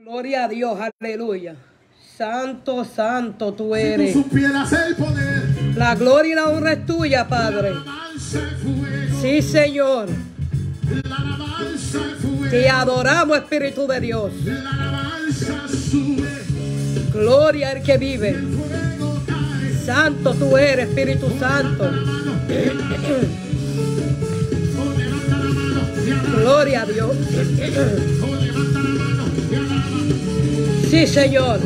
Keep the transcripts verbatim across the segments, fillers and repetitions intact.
Gloria a Dios, aleluya. Santo, santo tú eres. Si tú supieras el poder, la gloria y la honra es tuya, Padre. Sí, Señor. Te adoramos, Espíritu de Dios. Gloria al que vive. Santo tú eres, Espíritu Santo. Gloria a Dios. Sí, Señor.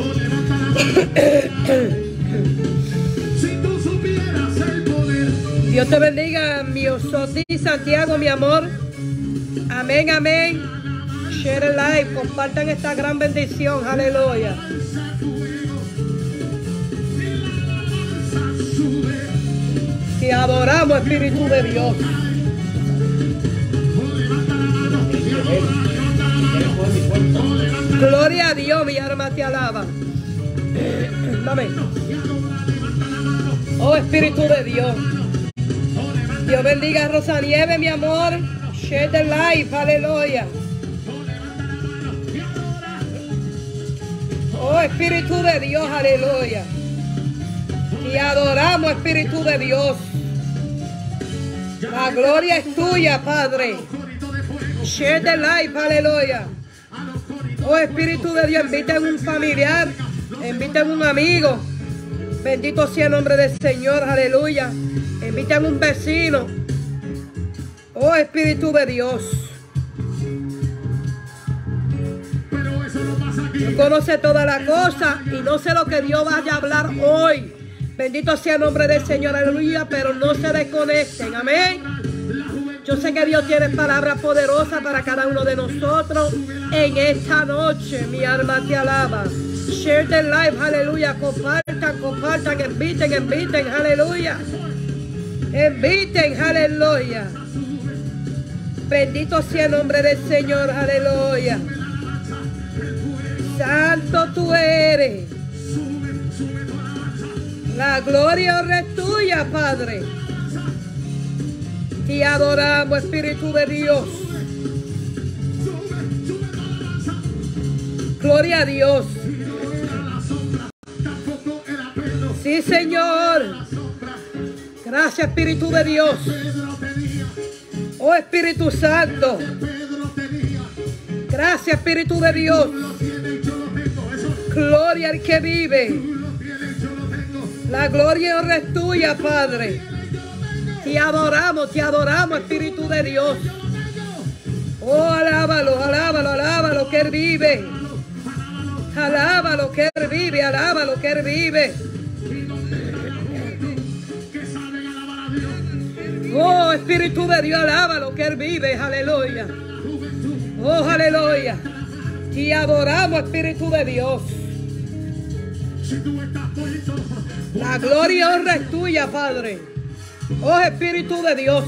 Dios te bendiga, mi Osoti Santiago, mi amor. Amén, amén. Share el live, compartan esta gran bendición. Aleluya. Te adoramos, Espíritu de Dios. Gloria a Dios, mi alma te alaba. Dame. Oh, Espíritu de Dios. Dios bendiga a Rosa Nieve, mi amor. Share the life, aleluya. Oh, Espíritu de Dios, aleluya. Te adoramos, Espíritu de Dios. La gloria es tuya, Padre. Share the life, aleluya. Oh, Espíritu de Dios, inviten un familiar, inviten un amigo. Bendito sea el nombre del Señor, aleluya. Inviten un vecino. Oh, Espíritu de Dios. Dios conoce toda la cosa y no sé lo que Dios vaya a hablar hoy. Bendito sea el nombre del Señor, aleluya. Pero no se desconecten, amén. Yo sé que Dios tiene palabras poderosas para cada uno de nosotros en esta noche. Mi alma te alaba. Share the life, aleluya. Compartan, compartan, inviten, inviten, aleluya. Inviten, aleluya. Bendito sea el nombre del Señor, aleluya. Santo tú eres. La gloria ahora es tuya, Padre. Te adoramos, Espíritu de Dios. Gloria a Dios. Sí, Señor. Gracias, Espíritu de Dios. Oh, Espíritu Santo. Gracias, Espíritu de Dios. Gloria al que vive. La gloria ahora es tuya, Padre. Te adoramos, te adoramos, Espíritu de Dios. Oh, alábalo, alábalo, alábalo, que Él vive. Alábalo, que Él vive, alábalo, que Él vive. Oh, Espíritu de Dios, alábalo, que Él vive, aleluya. Oh, aleluya. Te adoramos, Espíritu de Dios. La gloria y honra es tuya, Padre. Oh, Espíritu de Dios.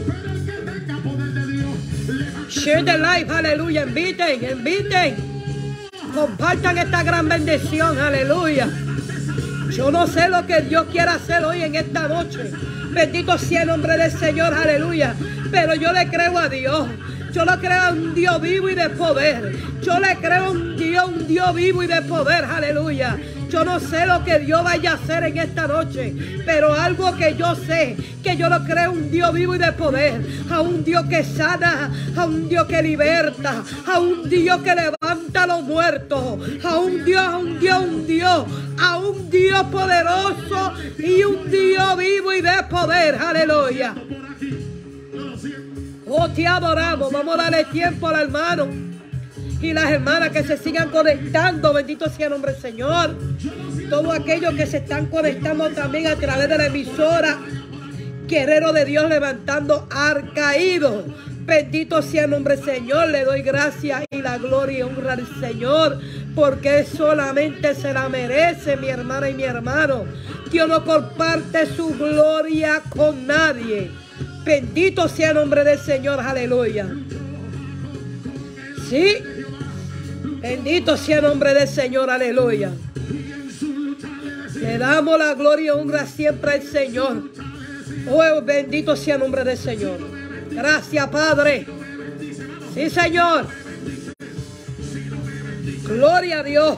Share the life, aleluya. Inviten, inviten. Compartan esta gran bendición, aleluya. Yo no sé lo que Dios quiere hacer hoy en esta noche. Bendito sea el nombre del Señor, aleluya. Pero yo le creo a Dios. Yo le creo a un Dios vivo y de poder. Yo le creo a un Dios, un Dios vivo y de poder, aleluya. Yo no sé lo que Dios vaya a hacer en esta noche, pero algo que yo sé, que yo lo creo un Dios vivo y de poder, a un Dios que sana, a un Dios que liberta, a un Dios que levanta a los muertos, a un Dios, a un Dios, un Dios, a un Dios poderoso y un Dios vivo y de poder, aleluya. Oh, te adoramos. Vamos a darle tiempo al hermano y las hermanas que se sigan conectando. Bendito sea el nombre del Señor. Todos aquellos que se están conectando también a través de la emisora Guerrero de Dios levantando al caído. Bendito sea el nombre del Señor. Le doy gracias y la gloria y honra al Señor, porque solamente se la merece, mi hermana y mi hermano. Dios no comparte su gloria con nadie. Bendito sea el nombre del Señor, aleluya. Sí. Bendito sea el nombre del Señor, aleluya. Le damos la gloria y honra siempre al Señor. Oh, bendito sea el nombre del Señor. Gracias, Padre. Sí, Señor. Gloria a Dios.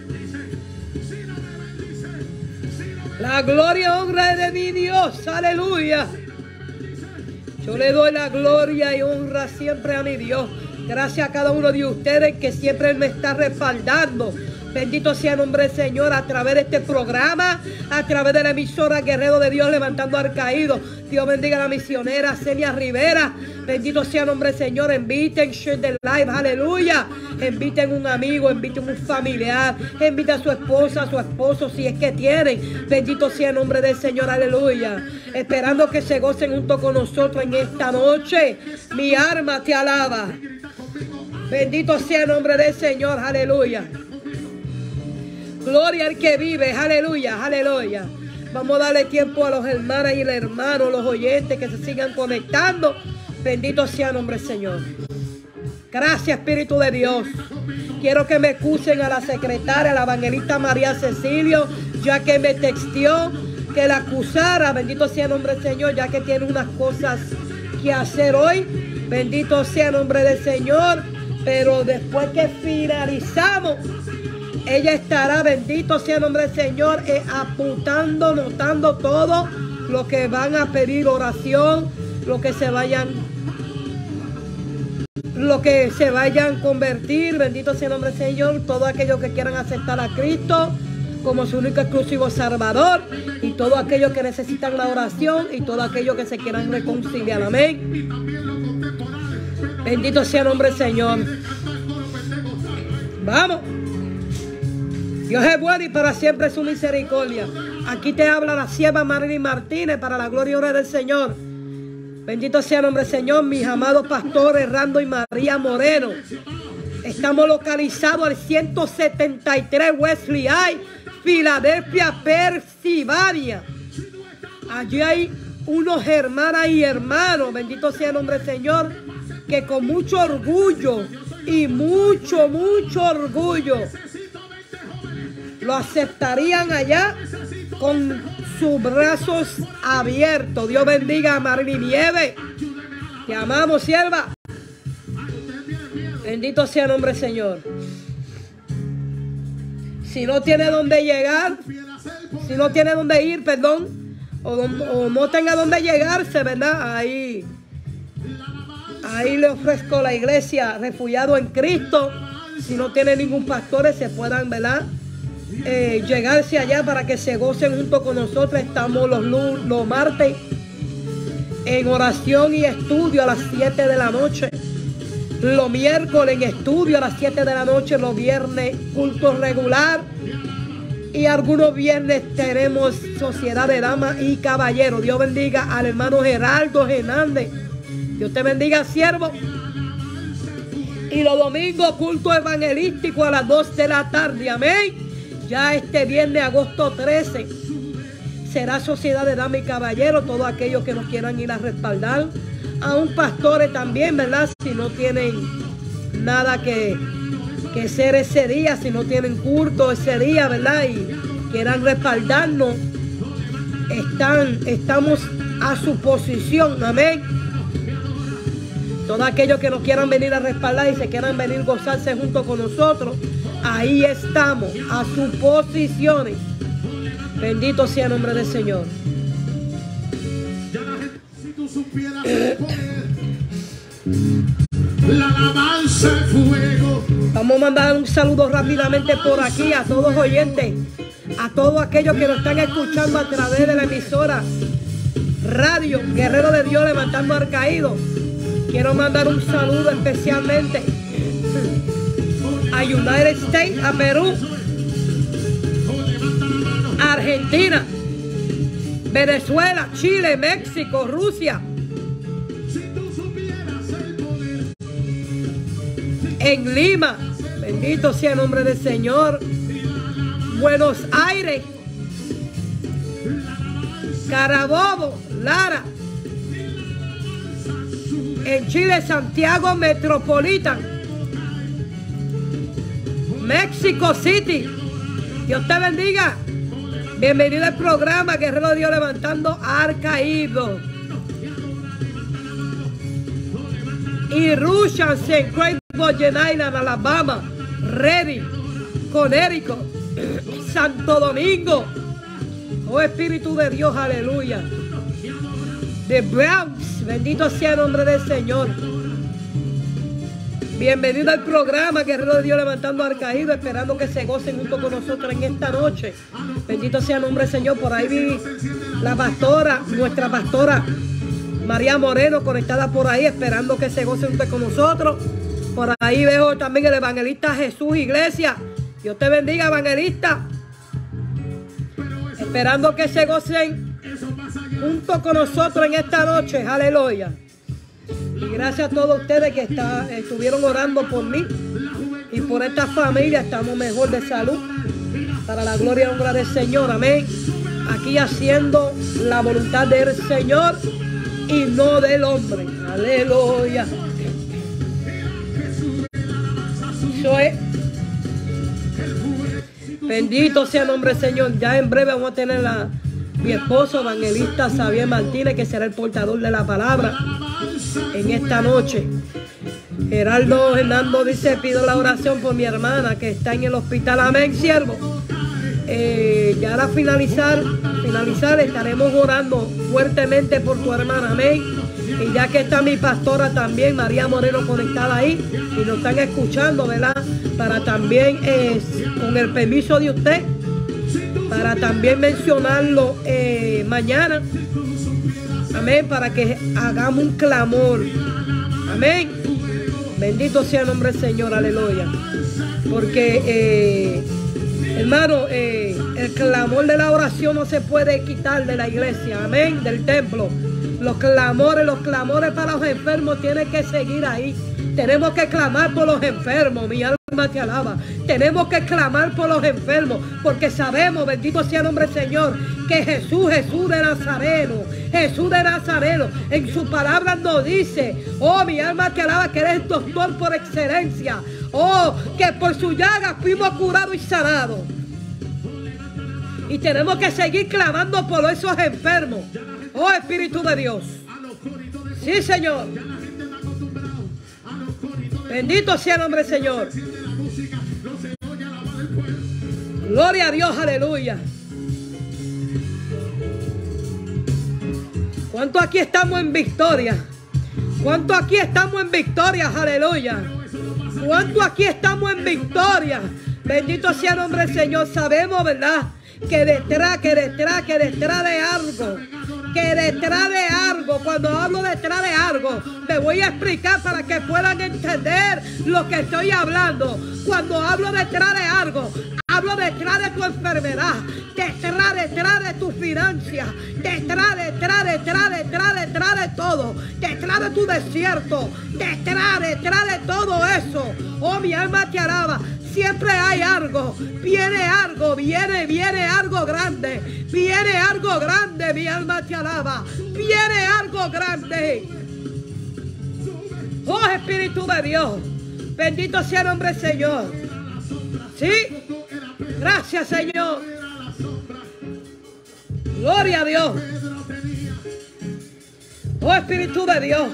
La gloria y honra es de mi Dios. Aleluya. Yo le doy la gloria y honra siempre a mi Dios. Gracias a cada uno de ustedes que siempre me está respaldando. Bendito sea el nombre del Señor a través de este programa, a través de la emisora Guerrero de Dios Levantando al Caído. Dios bendiga a la misionera Celia Rivera. Bendito sea el nombre del Señor. Inviten, share the live, aleluya. Inviten un amigo, inviten un familiar, inviten a su esposa, a su esposo, si es que tienen. Bendito sea el nombre del Señor, aleluya. Esperando que se gocen junto con nosotros en esta noche. Mi alma te alaba. Bendito sea el nombre del Señor, aleluya. Gloria al que vive, aleluya, aleluya. Vamos a darle tiempo a los hermanos y los hermanos, los oyentes que se sigan conectando. Bendito sea el nombre del Señor. Gracias, Espíritu de Dios. Quiero que me excusen a la secretaria, la evangelista María Cecilio, ya que me texteó que la acusara. Bendito sea el nombre del Señor, ya que tiene unas cosas que hacer hoy. Bendito sea el nombre del Señor. Pero después que finalizamos, ella estará, bendito sea el nombre del Señor, eh, apuntando, notando todo lo que van a pedir oración, lo que se vayan, lo que se vayan a convertir, bendito sea el nombre del Señor, todos aquellos que quieran aceptar a Cristo como su único exclusivo Salvador, y todos aquellos que necesitan la oración, y todos aquellos que se quieran reconciliar, amén. Bendito sea el nombre del Señor. Vamos. Dios es bueno y para siempre es su misericordia. Aquí te habla la sierva Marilyn Martínez para la gloria y honra del Señor. Bendito sea el nombre del Señor, mis amados pastores Rando y María Moreno. Estamos localizados al ciento setenta y tres Wesley High, Filadelfia, Pensilvania. Allí hay unos hermanas y hermanos, bendito sea el nombre del Señor, que con mucho orgullo y mucho, mucho orgullo lo aceptarían allá con sus brazos abiertos. Dios bendiga a Marilyn Nieves. Te amamos, sierva. Bendito sea el nombre del Señor. Si no tiene dónde llegar, si no tiene dónde ir, perdón, o, o no tenga dónde llegarse, ¿verdad? Ahí, ahí le ofrezco la iglesia Refugiado en Cristo. Si no tiene ningún pastor, se puedan, ¿verdad? Eh, llegarse allá para que se gocen junto con nosotros. Estamos los, los martes en oración y estudio a las siete de la noche, los miércoles en estudio a las siete de la noche, los viernes culto regular, y algunos viernes tenemos sociedad de damas y caballeros. Dios bendiga al hermano Geraldo Hernández. Dios te bendiga, siervo. Y los domingos culto evangelístico a las dos de la tarde, amén. Ya este viernes, agosto trece, será sociedad de damas y caballeros. Todos aquellos que nos quieran ir a respaldar, a un pastor también, ¿verdad? Si no tienen nada que, que hacer ese día, si no tienen culto ese día, ¿verdad? Y quieran respaldarnos, están, estamos a su posición, amén. Todos aquellos que nos quieran venir a respaldar y se quieran venir a gozarse junto con nosotros, ahí estamos, a sus posiciones. Bendito sea el nombre del Señor. Si tú supieras el poder, la alabanza, el fuego. Vamos a mandar un saludo rápidamente por aquí a todos oyentes, a todos aquellos que nos están escuchando a través de la emisora Radio Guerrero de Dios Levantando al Caído. Quiero mandar un saludo especialmente a United States, a Perú, a Argentina, Venezuela, Chile, México, Rusia, en Lima, bendito sea el nombre del Señor, Buenos Aires, Carabobo, Lara, en Chile, Santiago Metropolitan, México City. Dios te bendiga. Bienvenido al programa Guerrero de Dios Levantando al Caído. Y Russian, en Craig, Island, Alabama, ready. Conérico, Santo Domingo. Oh Espíritu de Dios, aleluya. De Bronx, bendito sea el nombre del Señor. Bienvenido al programa Guerrero de Dios Levantando al Caído, esperando que se gocen junto con nosotros en esta noche. Bendito sea el nombre del Señor. Por ahí vi la pastora, nuestra pastora María Moreno conectada por ahí, esperando que se gocen junto con nosotros. Por ahí veo también el evangelista Jesús Iglesia. Dios te bendiga, evangelista. Esperando que se gocen junto con nosotros en esta noche. Aleluya. Y gracias a todos ustedes que está, estuvieron orando por mí y por esta familia. Estamos mejor de salud para la gloria y honra del Señor. Amén. Aquí haciendo la voluntad del Señor y no del hombre. Aleluya. Eso es. Bendito sea el nombre del Señor. Ya en breve vamos a tener a mi esposo, evangelista Xavier Martínez, que será el portador de la palabra en esta noche. Geraldo Hernando dice: pido la oración por mi hermana que está en el hospital. Amén, siervo. Eh, ya al finalizar, finalizar estaremos orando fuertemente por tu hermana. Amén. Y ya que está mi pastora también, María Moreno, conectada ahí, y nos están escuchando, ¿verdad? Para también, eh, con el permiso de usted, para también mencionarlo eh, mañana. Amén, para que hagamos un clamor. Amén. Bendito sea el nombre del Señor, aleluya. Porque, eh, hermano, eh, el clamor de la oración no se puede quitar de la iglesia. Amén, del templo. Los clamores, los clamores para los enfermos tienen que seguir ahí. Tenemos que clamar por los enfermos, mi alma te alaba. Tenemos que clamar por los enfermos, porque sabemos, bendito sea el nombre del Señor, que Jesús, Jesús de Nazareno, Jesús de Nazareno, en su palabra nos dice: oh, mi alma te alaba, que eres doctor por excelencia. Oh, que por su llaga fuimos curados y sanados. Y tenemos que seguir clamando por esos enfermos. Oh, Espíritu de Dios. Sí, Señor. Bendito sea el nombre del Señor. Gloria a Dios, aleluya. ¿Cuánto aquí estamos en victoria? ¿Cuánto aquí estamos en victoria? Aleluya. ¿Cuánto aquí estamos en victoria? Bendito sea el nombre del Señor. Sabemos, ¿verdad? Que detrás, que detrás, que detrás de algo, que detrás de algo, cuando hablo detrás de algo, me voy a explicar para que puedan entender lo que estoy hablando. Cuando hablo detrás de algo, hablo detrás de tu enfermedad, detrás, detrás de tus finanzas, detrás, detrás, detrás, detrás, detrás de todo, detrás de tu desierto, detrás, detrás de todo eso. Oh, mi alma te alaba. Siempre hay algo, viene algo, viene, viene algo grande, viene algo grande, mi alma te alaba, viene algo grande. Oh, Espíritu de Dios, bendito sea el nombre del Señor. Sí, gracias, Señor. Gloria a Dios. Oh, Espíritu de Dios.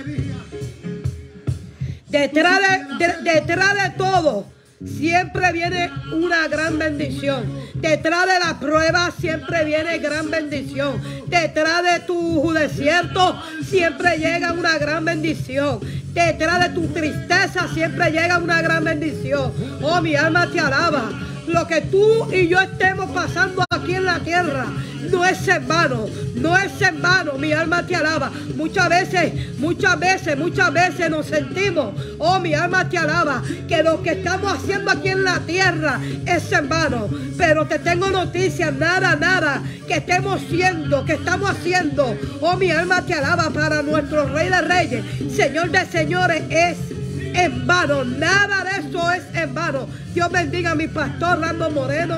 Detrás de, de, detrás de todo siempre viene una gran bendición. Detrás de la prueba siempre viene gran bendición. Detrás de tu desierto siempre llega una gran bendición. Detrás de tu tristeza siempre llega una gran bendición. Oh, mi alma te alaba. Lo que tú y yo estemos pasando aquí en la tierra no es en vano, no es en vano, mi alma te alaba. Muchas veces, muchas veces, muchas veces nos sentimos, oh, mi alma te alaba, que lo que estamos haciendo aquí en la tierra es en vano. Pero te tengo noticias, nada, nada que estemos haciendo, que estamos haciendo, oh, mi alma te alaba, para nuestro Rey de Reyes, Señor de Señores, es en vano. Nada de eso es en vano. Dios bendiga a mi pastor Rando Moreno.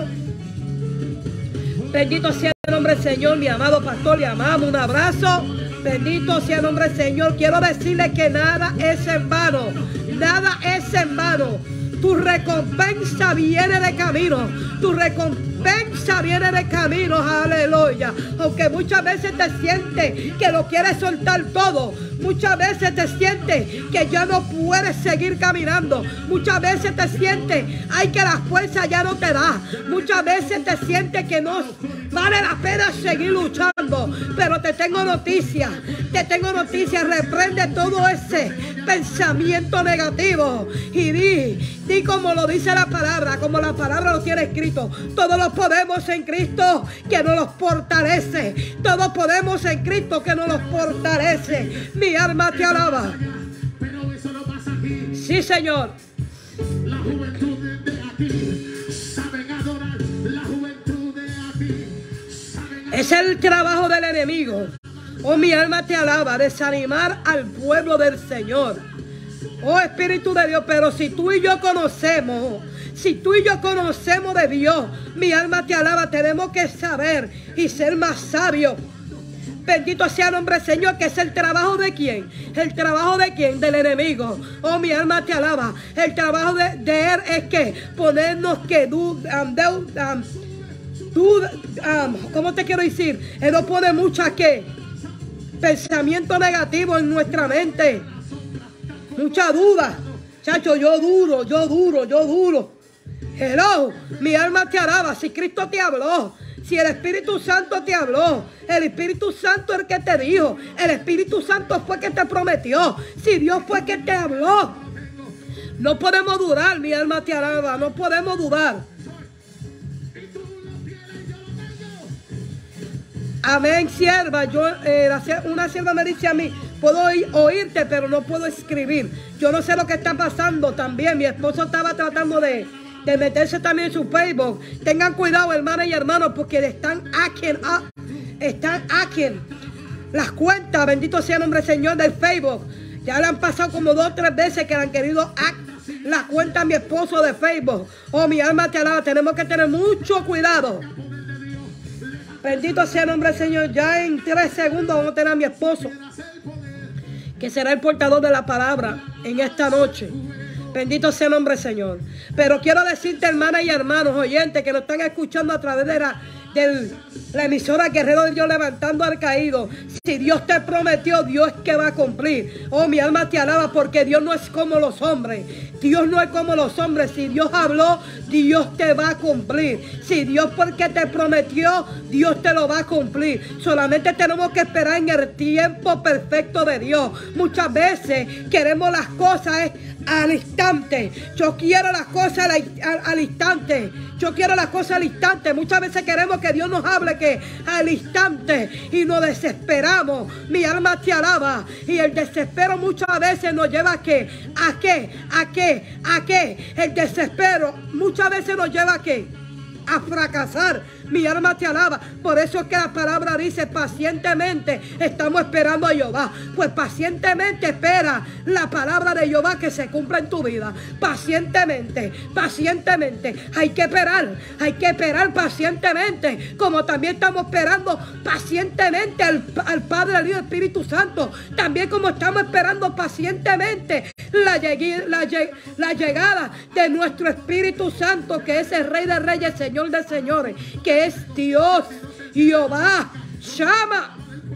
Bendito sea el nombre del Señor, mi amado pastor, le amamos, un abrazo. Bendito sea el nombre del Señor. Quiero decirle que nada es en vano, nada es en vano. Tu recompensa viene de camino, tu recompensa viene de camino, aleluya. Aunque muchas veces te sientes que lo quieres soltar todo, Muchas veces te sientes que ya no puedes seguir caminando. Muchas veces te sientes, ay, que la fuerza ya no te da. Muchas veces te sientes que no vale la pena seguir luchando. Pero te tengo noticias, te tengo noticias. Reprende todo ese pensamiento negativo y di, di como lo dice la palabra, como la palabra lo tiene escrito. Todos los podemos en Cristo que nos los fortalece. Todos podemos en Cristo que nos los fortalece. Mi alma te alaba. Pero eso no pasa aquí. Sí, Señor. La juventud de aquí saben adorar. La juventud de aquí saben Es el trabajo del enemigo. Oh, mi alma te alaba, desanimar al pueblo del Señor. Oh, Espíritu de Dios, pero si tú y yo conocemos, si tú y yo conocemos de Dios, mi alma te alaba, tenemos que saber y ser más sabios. Bendito sea el nombre del Señor, que es el trabajo de quién. El trabajo de quién, del enemigo. Oh, mi alma te alaba. El trabajo de, de él es que ponernos que du, um, de, um, du, um, ¿cómo te quiero decir? Él nos pone mucha que pensamiento negativo en nuestra mente. Mucha duda. Chacho, yo duro, yo duro, yo duro. Hello, mi alma te alaba. Si Cristo te habló, si el Espíritu Santo te habló, el Espíritu Santo es el que te dijo, el Espíritu Santo fue el que te prometió, si Dios fue el que te habló, no podemos dudar, mi alma te alaba, no podemos dudar. Amén, sierva. Yo, eh, una sierva me dice a mí, puedo oírte, pero no puedo escribir. Yo no sé lo que está pasando también. Mi esposo estaba tratando de, de meterse también en su Facebook. Tengan cuidado, hermanas y hermanos, porque están hacking, están hacking las cuentas. Bendito sea el nombre del Señor del Facebook. Ya le han pasado como dos o tres veces que le han querido hack la cuenta a mi esposo de Facebook. Oh, mi alma te alaba. Tenemos que tener mucho cuidado. Bendito sea el nombre del Señor. Ya en tres segundos vamos a tener a mi esposo, que será el portador de la palabra en esta noche. Bendito sea el nombre del Señor. Pero quiero decirte, hermanas y hermanos oyentes que nos están escuchando a través de la, de la emisora Guerrero de Dios, levantando al caído. Si Dios te prometió, Dios es que va a cumplir. Oh, mi alma te alaba, porque Dios no es como los hombres. Dios no es como los hombres. Si Dios habló, Dios te va a cumplir. Si Dios porque te prometió, Dios te lo va a cumplir. Solamente tenemos que esperar en el tiempo perfecto de Dios. Muchas veces queremos las cosas al instante. Yo quiero las cosas al, al, al instante. Yo quiero las cosas al instante. Muchas veces queremos que Dios nos hable que al instante y nos desesperamos. Mi alma te alaba. Y el desespero muchas veces nos lleva a qué, a qué, a qué, a qué. El desespero muchas veces nos lleva a qué, a fracasar. Mi alma te alaba. Por eso es que la palabra dice pacientemente estamos esperando a Jehová. Pues pacientemente espera la palabra de Jehová que se cumpla en tu vida. Pacientemente, pacientemente. Hay que esperar, hay que esperar pacientemente. Como también estamos esperando pacientemente al, al Padre, al Hijo y al Espíritu Santo. También como estamos esperando pacientemente la, la, la llegada de nuestro Espíritu Santo, que es el Rey de Reyes, Señor de Señores, que es Dios, Jehová, llama.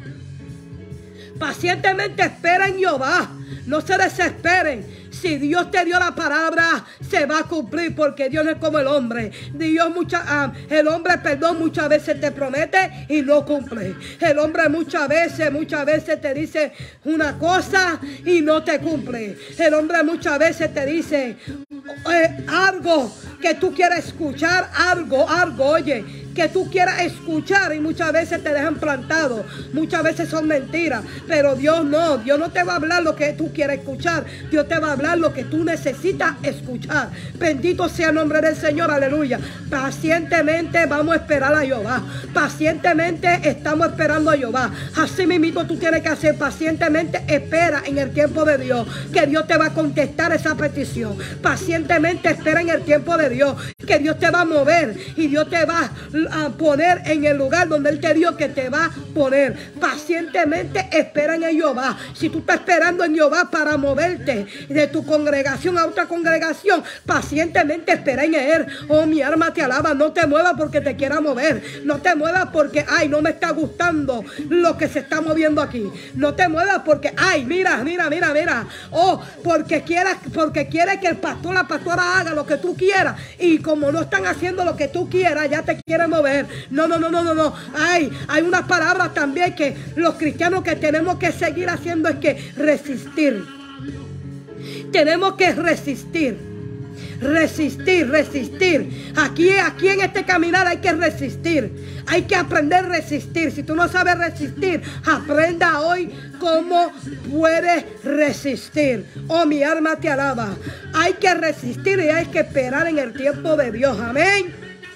Pacientemente espera en Jehová. No se desesperen. Si Dios te dio la palabra, se va a cumplir, porque Dios no es como el hombre. Dios mucha, ah, el hombre, perdón, muchas veces te promete y no cumple. El hombre muchas veces, muchas veces te dice una cosa y no te cumple. El hombre muchas veces te dice eh, algo que tú quieras escuchar, algo, algo, oye, que tú quieras escuchar, y muchas veces te dejan plantado. Muchas veces son mentiras, pero Dios no. Dios no te va a hablar lo que tú quieres escuchar. Dios te va a hablar lo que tú necesitas escuchar. Bendito sea el nombre del Señor, aleluya. Pacientemente vamos a esperar a Jehová. Pacientemente estamos esperando a Jehová. Así mismo tú tienes que hacer. Pacientemente espera en el tiempo de Dios, que Dios te va a contestar esa petición. Pacientemente espera en el tiempo de de Dios, que Dios te va a mover y Dios te va a poner en el lugar donde Él te dijo que te va a poner. Pacientemente espera en Jehová. Si tú estás esperando en Jehová para moverte de tu congregación a otra congregación, pacientemente espera en Él. Oh, mi alma te alaba. No te muevas porque te quiera mover. No te muevas porque, ay, no me está gustando lo que se está moviendo aquí. No te muevas porque, ay, mira, mira, mira, mira. Oh, porque quieras, porque quiere que el pastor, la pastora haga lo que tú quieras. Y como no están haciendo lo que tú quieras, ya te quiere mover. No, no, no, no, no, no. Ay, hay unas palabras también que los cristianos que tenemos que seguir haciendo es que resistir. Tenemos que resistir. Resistir, resistir. Aquí, aquí en este caminar hay que resistir. Hay que aprender a resistir. Si tú no sabes resistir, aprenda hoy cómo puedes resistir. Oh, mi alma te alaba. Hay que resistir y hay que esperar en el tiempo de Dios. Amén.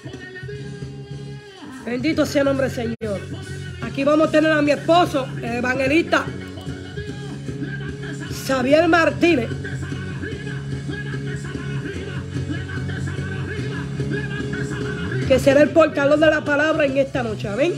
Bendito sea el nombre del Señor. Aquí vamos a tener a mi esposo, el evangelista Xavier Martínez. Que será el portador de la palabra en esta noche. Amén.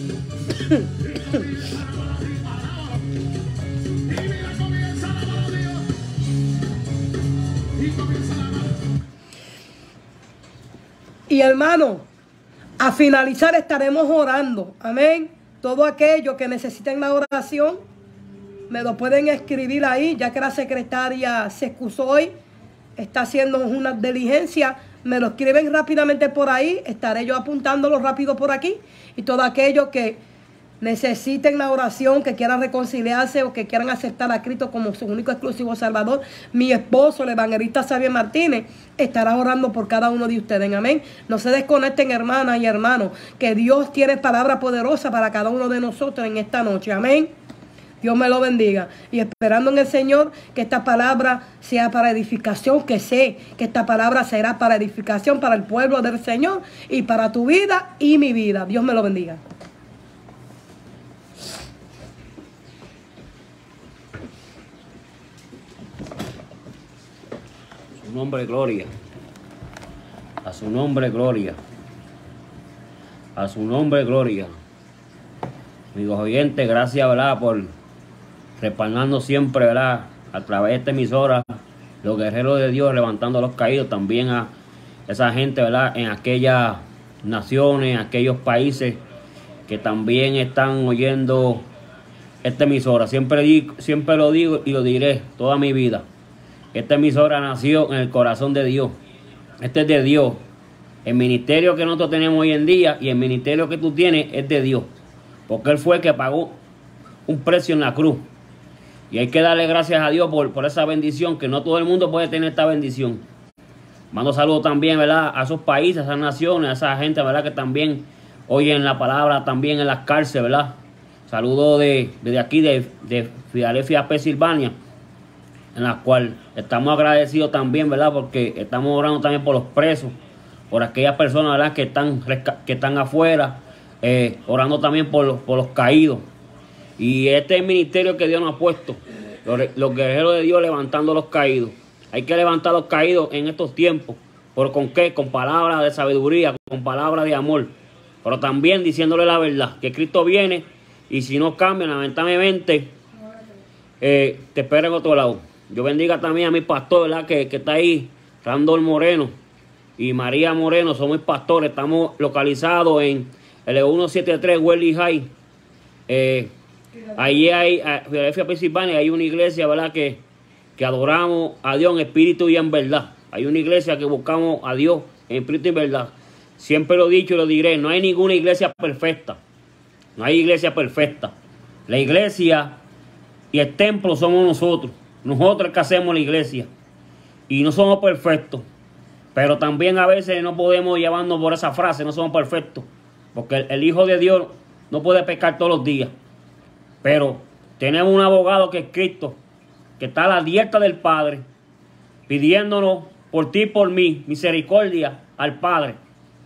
Y hermano, a finalizar estaremos orando. Amén. Todo aquello que necesiten la oración, me lo pueden escribir ahí, ya que la secretaria se excusó hoy. Está haciendo una diligencia. Me lo escriben rápidamente por ahí. Estaré yo apuntándolo rápido por aquí. Y todo aquello que necesiten la oración, que quieran reconciliarse o que quieran aceptar a Cristo como su único exclusivo Salvador, mi esposo, el evangelista Xavier Martínez, estará orando por cada uno de ustedes. Amén. No se desconecten, hermanas y hermanos, que Dios tiene palabra poderosa para cada uno de nosotros en esta noche. Amén. Dios me lo bendiga. Y esperando en el Señor que esta palabra sea para edificación, que sé que esta palabra será para edificación para el pueblo del Señor y para tu vida y mi vida. Dios me lo bendiga. A su nombre, gloria. A su nombre, gloria. A su nombre, gloria. Amigos oyentes, gracias, ¿verdad?, por respaldando siempre, ¿verdad?, a través de esta emisora, los guerreros de Dios, levantando a los caídos, también a esa gente, ¿verdad?, en aquellas naciones, en aquellos países que también están oyendo esta emisora. Siempre, digo, siempre lo digo y lo diré toda mi vida. Esta emisora nació en el corazón de Dios. Este es de Dios. El ministerio que nosotros tenemos hoy en día y el ministerio que tú tienes es de Dios. Porque Él fue el que pagó un precio en la cruz. Y hay que darle gracias a Dios por, por esa bendición, que no todo el mundo puede tener esta bendición. Mando saludos también, ¿verdad?, a esos países, a esas naciones, a esa gente, ¿verdad?, que también oyen la palabra también en las cárceles, ¿verdad? Saludos de, desde aquí, de, de Filadelfia, Pensilvania, en la cual estamos agradecidos también, ¿verdad?, porque estamos orando también por los presos, por aquellas personas, ¿verdad?, que están, que están afuera, eh, orando también por los, por los caídos. Y este es el ministerio que Dios nos ha puesto, los, los guerreros de Dios levantando a los caídos. Hay que levantar a los caídos en estos tiempos. ¿Por con qué? Con palabras de sabiduría, con palabras de amor, pero también diciéndole la verdad, que Cristo viene y si no cambian, lamentablemente, eh, te espera en otro lado. Yo bendiga también a mi pastor, ¿verdad?, que, que está ahí, Randall Moreno y María Moreno, somos pastores, estamos localizados en el ciento setenta y tres Welly High. Eh, Allí hay, en Filadelfia, Pensilvania, hay una iglesia, ¿verdad?, que, que adoramos a Dios en espíritu y en verdad. Hay una iglesia que buscamos a Dios en espíritu y en verdad. Siempre lo he dicho y lo diré, no hay ninguna iglesia perfecta. No hay iglesia perfecta. La iglesia y el templo somos nosotros. Nosotros es que hacemos la iglesia. Y no somos perfectos. Pero también a veces no podemos llevarnos por esa frase, no somos perfectos. Porque el, el Hijo de Dios no puede pecar todos los días. Pero tenemos un abogado que es Cristo, que está a la diestra del Padre, pidiéndonos por ti y por mí misericordia al Padre.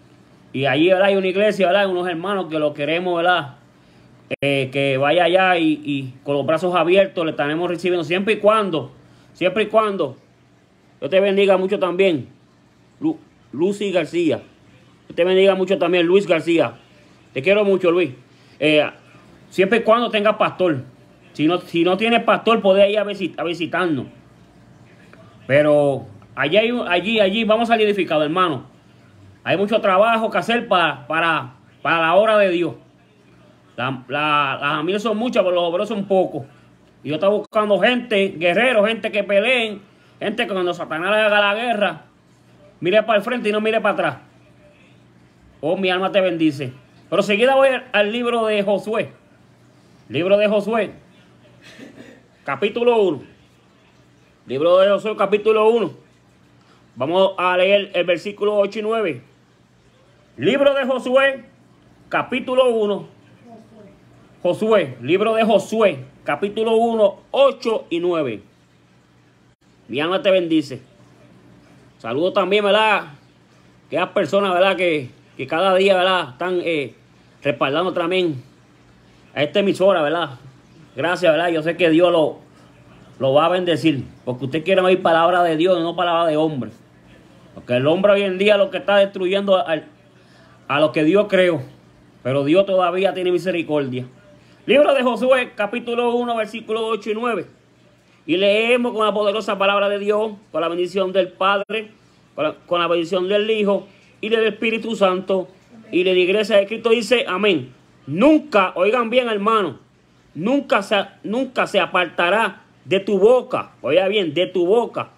Y allí, ¿verdad?, hay una iglesia, ¿verdad?, unos hermanos que lo queremos, ¿verdad?, eh, que vaya allá y, y con los brazos abiertos le estaremos recibiendo siempre y cuando, siempre y cuando, Dios te bendiga mucho también. Lucy García. Usted me diga mucho también, Luis García. Te quiero mucho, Luis. Eh, siempre y cuando tengas pastor. Si no, si no tienes pastor, podés ir a, visit, a visitarnos. Pero allí, hay, allí, allí vamos a salir edificados, hermano. Hay mucho trabajo que hacer para, para, para la obra de Dios. La, la, las familias son muchas, pero los obreros son pocos. Y yo estoy buscando gente, guerreros, gente que peleen, gente que cuando Satanás le haga la guerra, mire para el frente y no mire para atrás. Oh, mi alma te bendice. Pero seguida voy al libro de Josué. Libro de Josué, capítulo uno. Libro de Josué, capítulo uno. Vamos a leer el versículo ocho y nueve. Libro de Josué, capítulo uno. Josué, libro de Josué, capítulo uno, ocho y nueve. Mi alma te bendice. Saludo también, ¿verdad? Que las personas, ¿verdad? Que, que cada día, ¿verdad? Están eh, respaldando también a esta emisora, ¿verdad? Gracias, ¿verdad? Yo sé que Dios lo, lo va a bendecir. Porque usted quiere oír palabra de Dios y no palabra de hombre. Porque el hombre hoy en día lo que está destruyendo a, a lo que Dios creó. Pero Dios todavía tiene misericordia. Libro de Josué, capítulo uno, versículos ocho y nueve. Y leemos con la poderosa palabra de Dios, con la bendición del Padre, con la, con la bendición del Hijo y del Espíritu Santo. Y la iglesia de Cristo dice, amén. Nunca, oigan bien, hermano, nunca se, nunca se apartará de tu boca, oiga bien, de tu boca.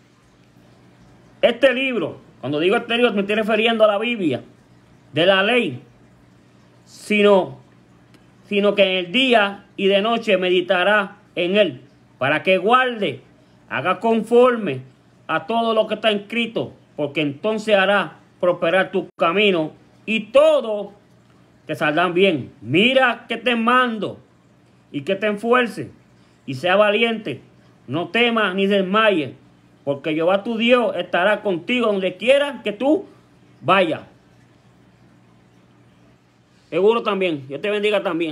Este libro, cuando digo este libro me estoy refiriendo a la Biblia, de la ley, sino... sino que en el día y de noche meditará en él, para que guarde, haga conforme a todo lo que está escrito, porque entonces hará prosperar tu camino y todo te saldrán bien. Mira que te mando y que te enfuerce y sea valiente, no temas ni desmayes, porque Jehová tu Dios estará contigo donde quiera que tú vayas. Seguro también. Dios te bendiga también.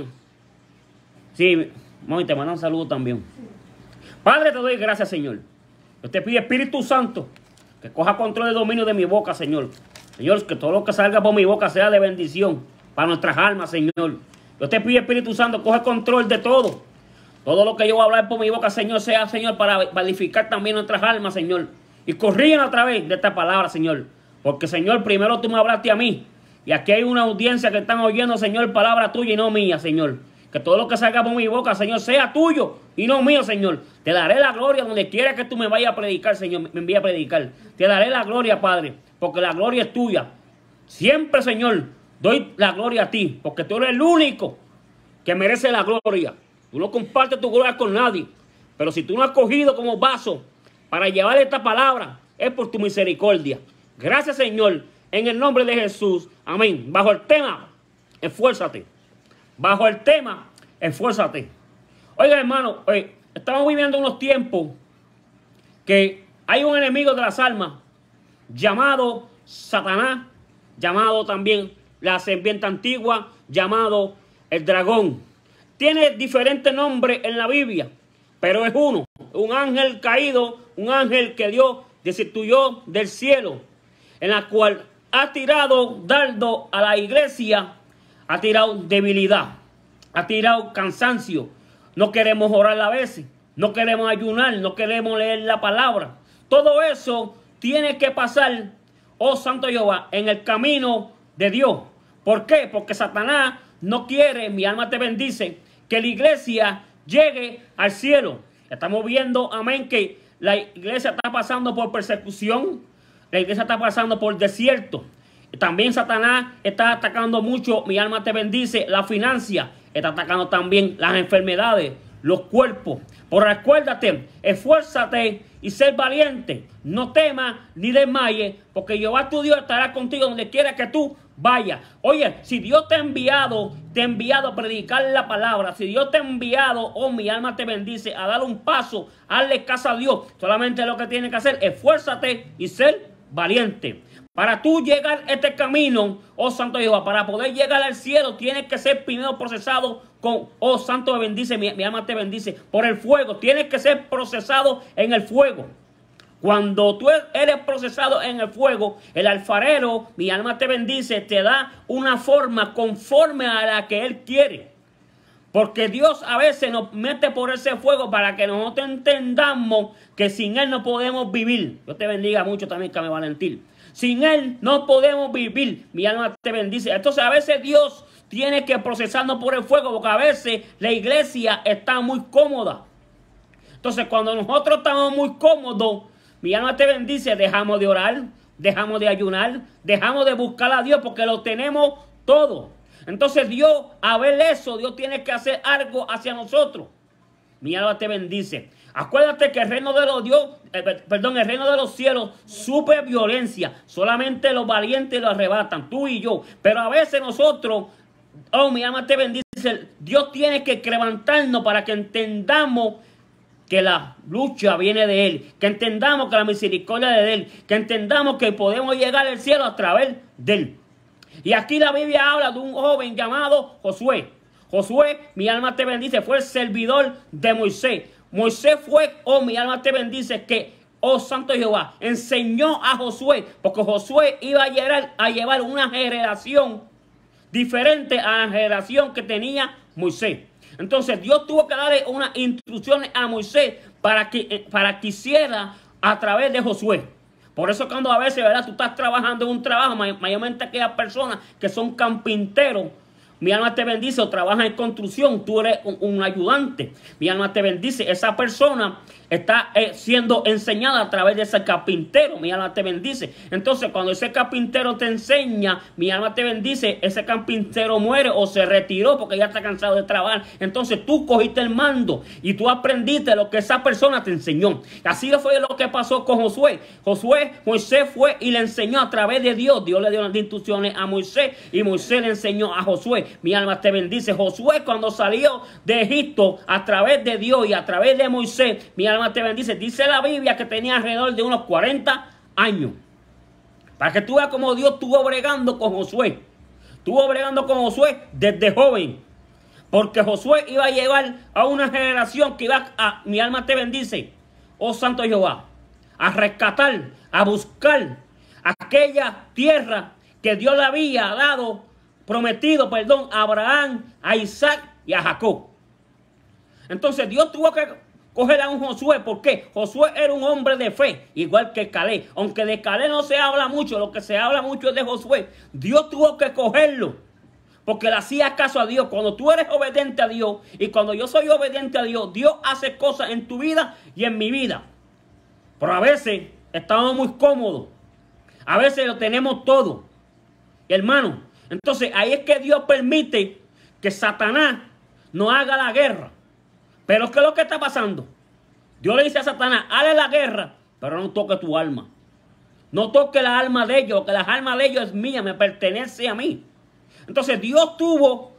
Sí, mami, te mando un saludo también. Padre, te doy gracias, Señor. Yo te pido, Espíritu Santo, que coja control del dominio de mi boca, Señor. Señor, que todo lo que salga por mi boca sea de bendición para nuestras almas, Señor. Yo te pido, Espíritu Santo, coge control de todo. Todo lo que yo voy a hablar por mi boca, Señor, sea, Señor, para edificar también nuestras almas, Señor. Y corrijan a través de esta palabra, Señor. Porque, Señor, primero tú me hablaste a mí. Y aquí hay una audiencia que están oyendo, Señor, palabra tuya y no mía, Señor. Que todo lo que salga por mi boca, Señor, sea tuyo y no mío, Señor. Te daré la gloria donde quiera que tú me vayas a predicar, Señor, me envíe a predicar. Te daré la gloria, Padre, porque la gloria es tuya. Siempre, Señor, doy la gloria a ti, porque tú eres el único que merece la gloria. Tú no compartes tu gloria con nadie. Pero si tú no has cogido como vaso para llevar esta palabra, es por tu misericordia. Gracias, Señor, en el nombre de Jesús. Amén. Bajo el tema, esfuérzate. Bajo el tema, esfuérzate. Oiga, hermano, oye, estamos viviendo unos tiempos que hay un enemigo de las almas llamado Satanás, llamado también la serpiente antigua, llamado el dragón. Tiene diferentes nombres en la Biblia, pero es uno, un ángel caído, un ángel que Dios destituyó del cielo, en la cual ha tirado dardo a la iglesia, ha tirado debilidad, ha tirado cansancio. No queremos orar a veces, no queremos ayunar, no queremos leer la palabra. Todo eso tiene que pasar, oh Santo Jehová, en el camino de Dios. ¿Por qué? Porque Satanás no quiere, mi alma te bendice, que la iglesia llegue al cielo. Estamos viendo, amén, que la iglesia está pasando por persecución, la iglesia está pasando por desierto. También Satanás está atacando mucho, mi alma te bendice, la financia. Está atacando también las enfermedades, los cuerpos. Por recuérdate, esfuérzate y ser valiente. No temas ni desmayes, porque Jehová tu Dios estará contigo donde quiera que tú vayas. Oye, si Dios te ha enviado, te ha enviado a predicar la palabra. Si Dios te ha enviado, oh, mi alma te bendice, a dar un paso, hazle caso a Dios. Solamente lo que tienes que hacer, esfuérzate y ser valiente. Para tú llegar a este camino, oh Santo Jehová, para poder llegar al cielo, tienes que ser primero procesado con, oh Santo me bendice, mi, mi alma te bendice, por el fuego. Tienes que ser procesado en el fuego. Cuando tú eres procesado en el fuego, el alfarero, mi alma te bendice, te da una forma conforme a la que Él quiere. Porque Dios a veces nos mete por ese fuego para que nosotros entendamos que sin Él no podemos vivir. Dios te bendiga mucho también, Carmen Valentín. Sin Él no podemos vivir. Mi alma te bendice. Entonces a veces Dios tiene que procesarnos por el fuego porque a veces la iglesia está muy cómoda. Entonces cuando nosotros estamos muy cómodos, mi alma te bendice, dejamos de orar, dejamos de ayunar, dejamos de buscar a Dios porque lo tenemos todo. Entonces Dios, a ver eso, Dios tiene que hacer algo hacia nosotros. Mi alma te bendice. Acuérdate que el reino de los Dios, eh, perdón, el reino de los cielos sufre violencia. Solamente los valientes lo arrebatan, tú y yo. Pero a veces nosotros, oh, mi alma te bendice, Dios tiene que levantarnos para que entendamos que la lucha viene de Él, que entendamos que la misericordia es de Él, que entendamos que podemos llegar al cielo a través de Él. Y aquí la Biblia habla de un joven llamado Josué. Josué, mi alma te bendice, fue el servidor de Moisés. Moisés fue, oh, mi alma te bendice, que, oh, Santo Jehová, enseñó a Josué, porque Josué iba a llevar, a llevar una generación diferente a la generación que tenía Moisés. Entonces Dios tuvo que darle unas instrucciones a Moisés para que, para que hiciera a través de Josué. Por eso cuando a veces, ¿verdad?, tú estás trabajando en un trabajo, mayormente aquellas personas que son carpinteros, mi alma te bendice, o trabajan en construcción, tú eres un, un ayudante, mi alma te bendice, esa persona está eh, siendo enseñada a través de ese carpintero, mi alma te bendice. Entonces cuando ese carpintero te enseña, mi alma te bendice, ese carpintero muere o se retiró porque ya está cansado de trabajar. Entonces tú cogiste el mando y tú aprendiste lo que esa persona te enseñó. Así fue lo que pasó con Josué. Josué, Moisés fue y le enseñó a través de Dios. Dios le dio las instrucciones a Moisés y Moisés le enseñó a Josué. Mi alma te bendice. Josué, cuando salió de Egipto a través de Dios y a través de Moisés, mi alma te bendice. Dice la Biblia que tenía alrededor de unos cuarenta años. Para que tú veas cómo Dios estuvo bregando con Josué. Estuvo bregando con Josué desde joven. Porque Josué iba a llevar a una generación que iba a, mi alma te bendice, oh Santo Jehová, a rescatar, a buscar aquella tierra que Dios le había dado, prometido, perdón, a Abraham, a Isaac y a Jacob. Entonces Dios tuvo que coger a un Josué. ¿Por qué? Josué era un hombre de fe, igual que Caleb. Aunque de Caleb no se habla mucho, lo que se habla mucho es de Josué. Dios tuvo que cogerlo, porque le hacía caso a Dios. Cuando tú eres obediente a Dios, y cuando yo soy obediente a Dios, Dios hace cosas en tu vida y en mi vida. Pero a veces estamos muy cómodos. A veces lo tenemos todo. Hermano, entonces ahí es que Dios permite que Satanás no haga la guerra. Pero ¿qué es lo que está pasando? Dios le dice a Satanás, hazle la guerra, pero no toque tu alma. No toque la alma de ellos, porque la alma de ellos es mía, me pertenece a mí. Entonces Dios tuvo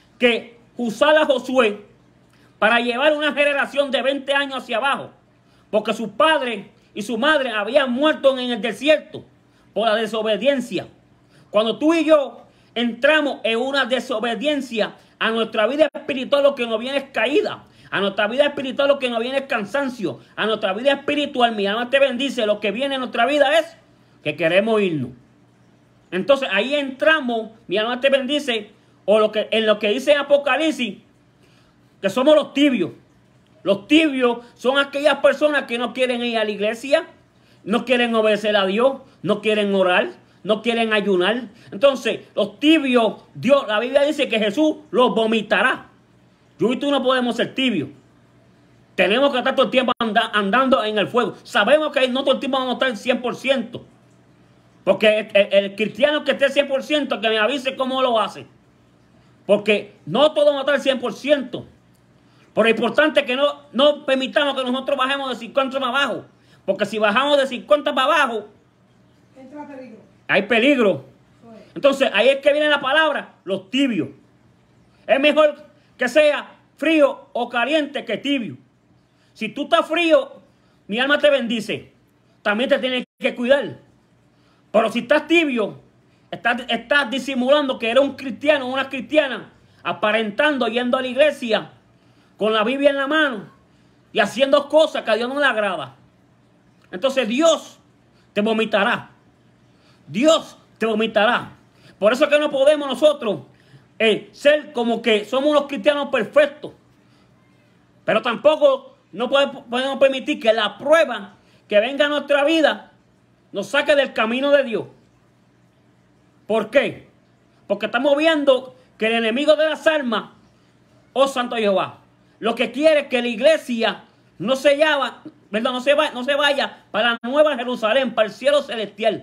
que usar a Josué para llevar una generación de veinte años hacia abajo. Porque su padre y su madre habían muerto en el desierto por la desobediencia. Cuando tú y yo entramos en una desobediencia, a nuestra vida espiritual lo que nos viene es caída. A nuestra vida espiritual lo que nos viene es cansancio. A nuestra vida espiritual, mi alma te bendice, lo que viene en nuestra vida es que queremos irnos. Entonces ahí entramos, mi alma te bendice, o lo que, en lo que dice Apocalipsis, que somos los tibios. Los tibios son aquellas personas que no quieren ir a la iglesia, no quieren obedecer a Dios, no quieren orar, no quieren ayunar. Entonces los tibios, Dios, la Biblia dice que Jesús los vomitará. Yo y tú no podemos ser tibios. Tenemos que estar todo el tiempo and andando en el fuego. Sabemos que no todo el tiempo vamos a estar cien por ciento. Porque el, el, el cristiano que esté cien por ciento, que me avise cómo lo hace. Porque no todos vamos a estar cien por ciento. Pero es importante que no, no permitamos que nosotros bajemos de cincuenta para abajo. Porque si bajamos de cincuenta para abajo, entra peligro. Hay peligro. Entonces ahí es que viene la palabra, los tibios. Es mejor que sea frío o caliente que tibio. Si tú estás frío, mi alma te bendice. También te tienes que cuidar. Pero si estás tibio, estás, estás disimulando que eres un cristiano o una cristiana, aparentando, yendo a la iglesia, con la Biblia en la mano y haciendo cosas que a Dios no le agrada. entonces Dios te vomitará. Dios te vomitará. Por eso es que no podemos nosotros eh, ser como que somos unos cristianos perfectos. Pero tampoco no podemos, podemos permitir que la prueba que venga a nuestra vida nos saque del camino de Dios. ¿Por qué? Porque estamos viendo que el enemigo de las almas, oh Santo Jehová, lo que quiere es que la iglesia no se llama, ¿verdad? No se vaya, no se vaya para la nueva Jerusalén, para el cielo celestial.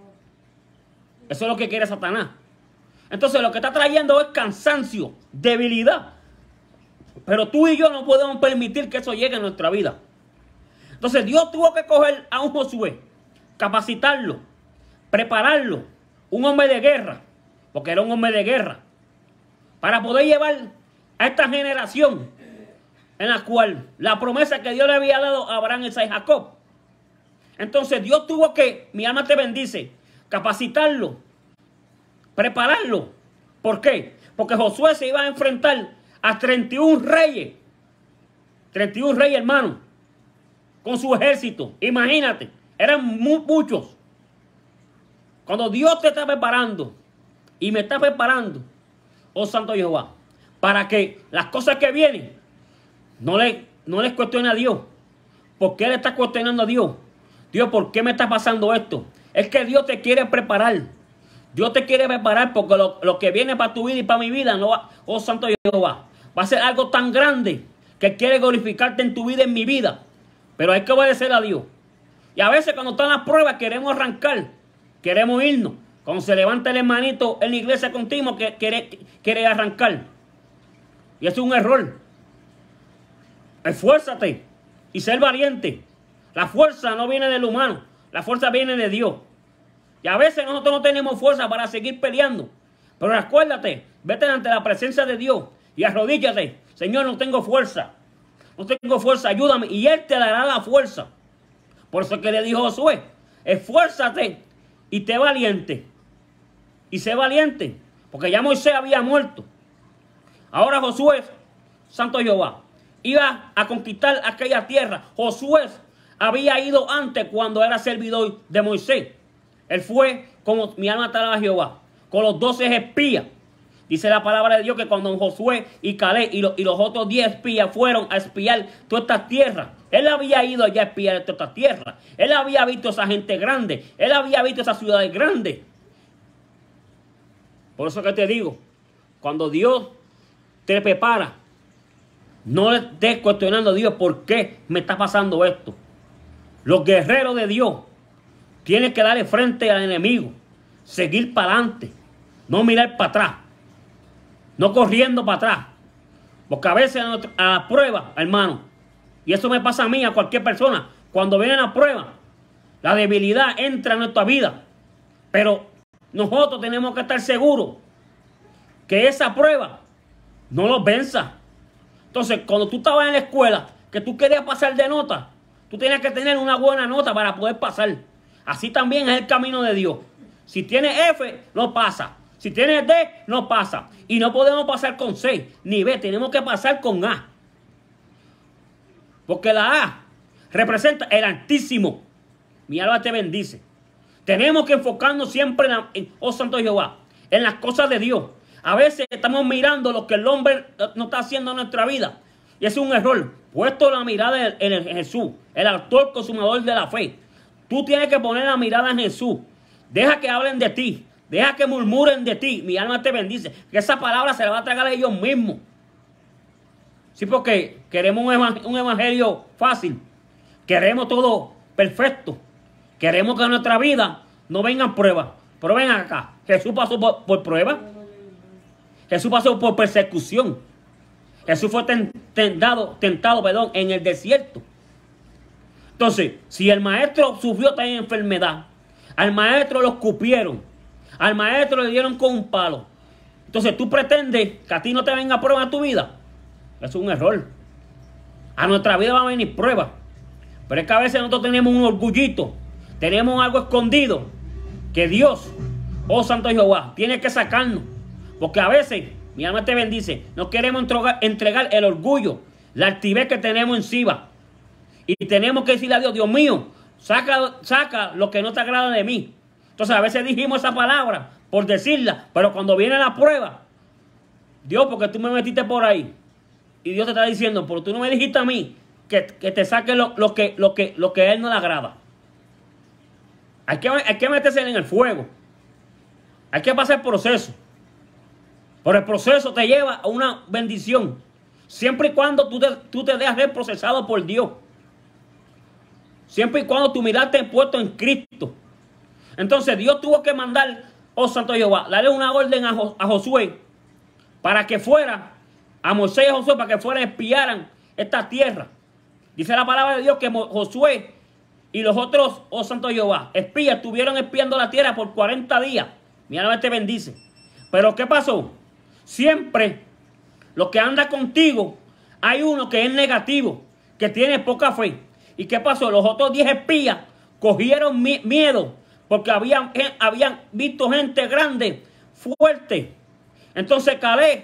Eso es lo que quiere Satanás. Entonces lo que está trayendo es cansancio, debilidad. Pero tú y yo no podemos permitir que eso llegue a nuestra vida. Entonces Dios tuvo que coger a un Josué, capacitarlo, prepararlo, un hombre de guerra, porque era un hombre de guerra, para poder llevar a esta generación en la cual la promesa que Dios le había dado a Abraham, Isaac y Jacob. Entonces Dios tuvo que, mi alma te bendice, capacitarlo, prepararlo. ¿Por qué? Porque Josué se iba a enfrentar a treinta y uno reyes. treinta y uno reyes, hermano, con su ejército. Imagínate, eran muy, muchos. Cuando Dios te está preparando y me está preparando, oh Santo Jehová, para que las cosas que vienen no le, no les cuestione a Dios. ¿Por qué le está cuestionando a Dios? Dios, ¿por qué me está pasando esto? Es que Dios te quiere preparar. Dios te quiere preparar porque lo, lo que viene para tu vida y para mi vida, no va, oh Santo Jehová, va a ser algo tan grande que quiere glorificarte en tu vida, en mi vida. Pero hay que obedecer a Dios. Y a veces cuando están las pruebas queremos arrancar, queremos irnos. Cuando se levanta el hermanito en la iglesia contigo que quiere, quiere arrancar. Y eso es un error. Esfuérzate y ser valiente. La fuerza no viene del humano, la fuerza viene de Dios. Y a veces nosotros no tenemos fuerza para seguir peleando. Pero acuérdate, vete ante la presencia de Dios y arrodíllate. Señor, no tengo fuerza. No tengo fuerza, ayúdame. Y Él te dará la fuerza. Por eso que le dijo Josué, esfuérzate y sé valiente. Y sé valiente. Porque ya Moisés había muerto. Ahora Josué, Santo Jehová, iba a conquistar aquella tierra. Josué había ido antes cuando era servidor de Moisés. Él fue, como mi alma te alaba a Jehová, con los doce espías. Dice la palabra de Dios que cuando Josué y Caleb y, lo, y los otros diez espías fueron a espiar toda esta tierra, él había ido allá a espiar toda esta tierra. Él había visto a esa gente grande. Él había visto esas ciudades grandes. Por eso que te digo, cuando Dios te prepara, no le estés cuestionando a Dios por qué me está pasando esto. Los guerreros de Dios tienen que darle frente al enemigo, seguir para adelante, no mirar para atrás, no corriendo para atrás. Porque a veces a la prueba, hermano, y eso me pasa a mí, a cualquier persona, cuando viene la prueba, la debilidad entra en nuestra vida. Pero nosotros tenemos que estar seguros que esa prueba no nos venza. Entonces, cuando tú estabas en la escuela, que tú querías pasar de nota, tú tenías que tener una buena nota para poder pasar. Así también es el camino de Dios. Si tienes F, no pasa. Si tienes D, no pasa. Y no podemos pasar con C ni B, tenemos que pasar con A. Porque la A representa el Altísimo. Mi alma te bendice. Tenemos que enfocarnos siempre en, la, en oh Santo Jehová, en las cosas de Dios. A veces estamos mirando lo que el hombre no está haciendo en nuestra vida. Y es un error. Puesto la mirada en, en Jesús, el autor consumador de la fe. Tú tienes que poner la mirada en Jesús. Deja que hablen de ti. Deja que murmuren de ti. Mi alma te bendice. Que esa palabra se la va a tragar a ellos mismos. Sí, porque queremos un, evang un evangelio fácil. Queremos todo perfecto. Queremos que en nuestra vida no vengan pruebas. Pero ven acá. Jesús pasó por, por pruebas. Jesús pasó por persecución. Jesús fue tentado, tentado perdón, en el desierto. Entonces, si el maestro sufrió también enfermedad, al maestro lo escupieron, al maestro le dieron con un palo. Entonces, tú pretendes que a ti no te venga prueba en tu vida. Eso es un error. A nuestra vida va a venir prueba. Pero es que a veces nosotros tenemos un orgullito, tenemos algo escondido que Dios, oh Santo Jehová, tiene que sacarnos. Porque a veces, mi alma te bendice, no queremos entregar, entregar el orgullo, la altivez que tenemos encima. Y tenemos que decirle a Dios, Dios mío, Saca, saca lo que no te agrada de mí. Entonces a veces dijimos esa palabra por decirla, pero cuando viene la prueba, Dios, porque tú me metiste por ahí. Y Dios te está diciendo, pero tú no me dijiste a mí que, que te saque lo, lo, que, lo, que, lo que a Él no le agrada. Hay que, hay que meterse en el fuego. Hay que pasar el proceso. Pero el proceso te lleva a una bendición. Siempre y cuando tú te, tú te dejas ser procesado por Dios. Siempre y cuando tu mirada esté puesto en Cristo. Entonces Dios tuvo que mandar, oh Santo Jehová, darle una orden a, Jo- a Josué para que fuera, a Moisés y a Josué, para que fueran a espiaran esta tierra. Dice la palabra de Dios que Mo- Josué y los otros, oh Santo Jehová, espías, estuvieron espiando la tierra por cuarenta días. Mi alma te bendice. Pero ¿qué pasó? Siempre lo que anda contigo, hay uno que es negativo, que tiene poca fe. ¿Y qué pasó? Los otros diez espías cogieron mi miedo porque habían, habían visto gente grande, fuerte. Entonces Caleb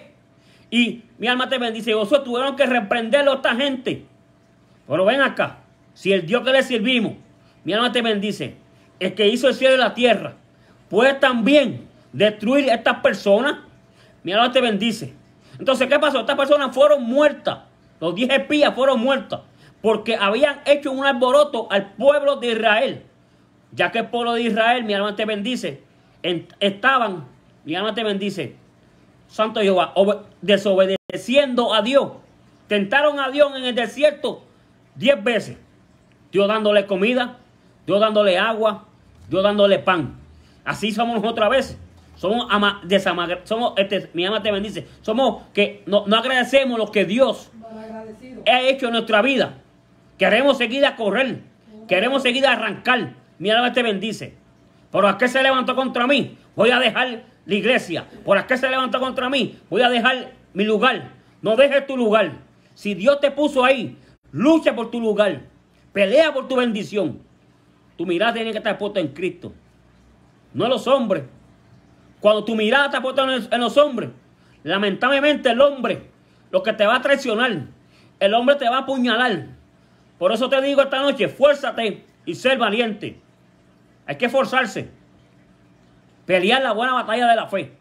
y mi alma te bendice, Josué tuvieron que reprenderlo a esta gente. Pero ven acá, si el Dios que le servimos, mi alma te bendice, el que hizo el cielo y la tierra, puede también destruir a estas personas. Mi alma te bendice. Entonces, ¿qué pasó? Estas personas fueron muertas. Los diez espías fueron muertas porque habían hecho un alboroto al pueblo de Israel. Ya que el pueblo de Israel, mi alma te bendice, en, estaban, mi alma te bendice, Santo Jehová, desobedeciendo a Dios. Tentaron a Dios en el desierto diez veces. Dios dándole comida, Dios dándole agua, Dios dándole pan. Así somos nosotros a veces. Somos, ama, desamagre, somos este, mi alma te bendice. Somos que no, no agradecemos lo que Dios ha hecho en nuestra vida. Queremos seguir a correr. Queremos seguir a arrancar. Mi alma te bendice. ¿Por aquel se levantó contra mí? Voy a dejar la iglesia. ¿Por aquel se levantó contra mí? Voy a dejar mi lugar. No dejes tu lugar. Si Dios te puso ahí, lucha por tu lugar. Pelea por tu bendición. Tu mirada tiene que estar puesta en Cristo. No en los hombres. Cuando tu mirada está puesta en los hombres, lamentablemente el hombre, lo que te va a traicionar, el hombre te va a apuñalar. Por eso te digo esta noche, fuérzate y ser valiente. Hay que esforzarse. Pelear la buena batalla de la fe.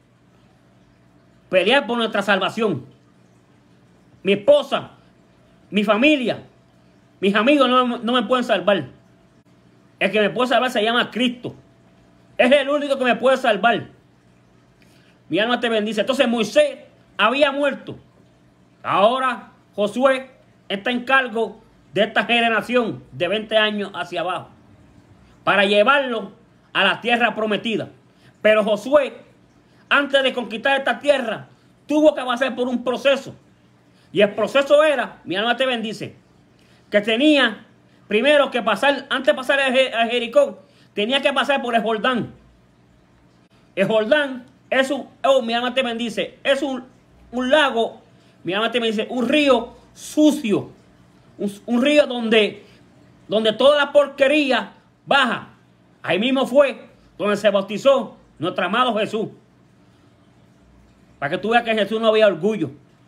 Pelear por nuestra salvación. Mi esposa, mi familia, mis amigos no, no me pueden salvar. El que me puede salvar se llama Cristo. Es el único que me puede salvar. Mi alma te bendice. Entonces Moisés había muerto. Ahora Josué está en cargo de esta generación de veinte años hacia abajo, para llevarlo a la tierra prometida. Pero Josué, antes de conquistar esta tierra, tuvo que pasar por un proceso. Y el proceso era, mi alma te bendice, que tenía primero que pasar, antes de pasar a Jericó, tenía que pasar por el Jordán. El Jordán es un, oh, mi alma te bendice, es un, un lago, mi alma te bendice, un río sucio, un, un río donde, donde toda la porquería baja. Ahí mismo fue donde se bautizó nuestro amado Jesús. Para que tú veas que Jesús no había orgullo.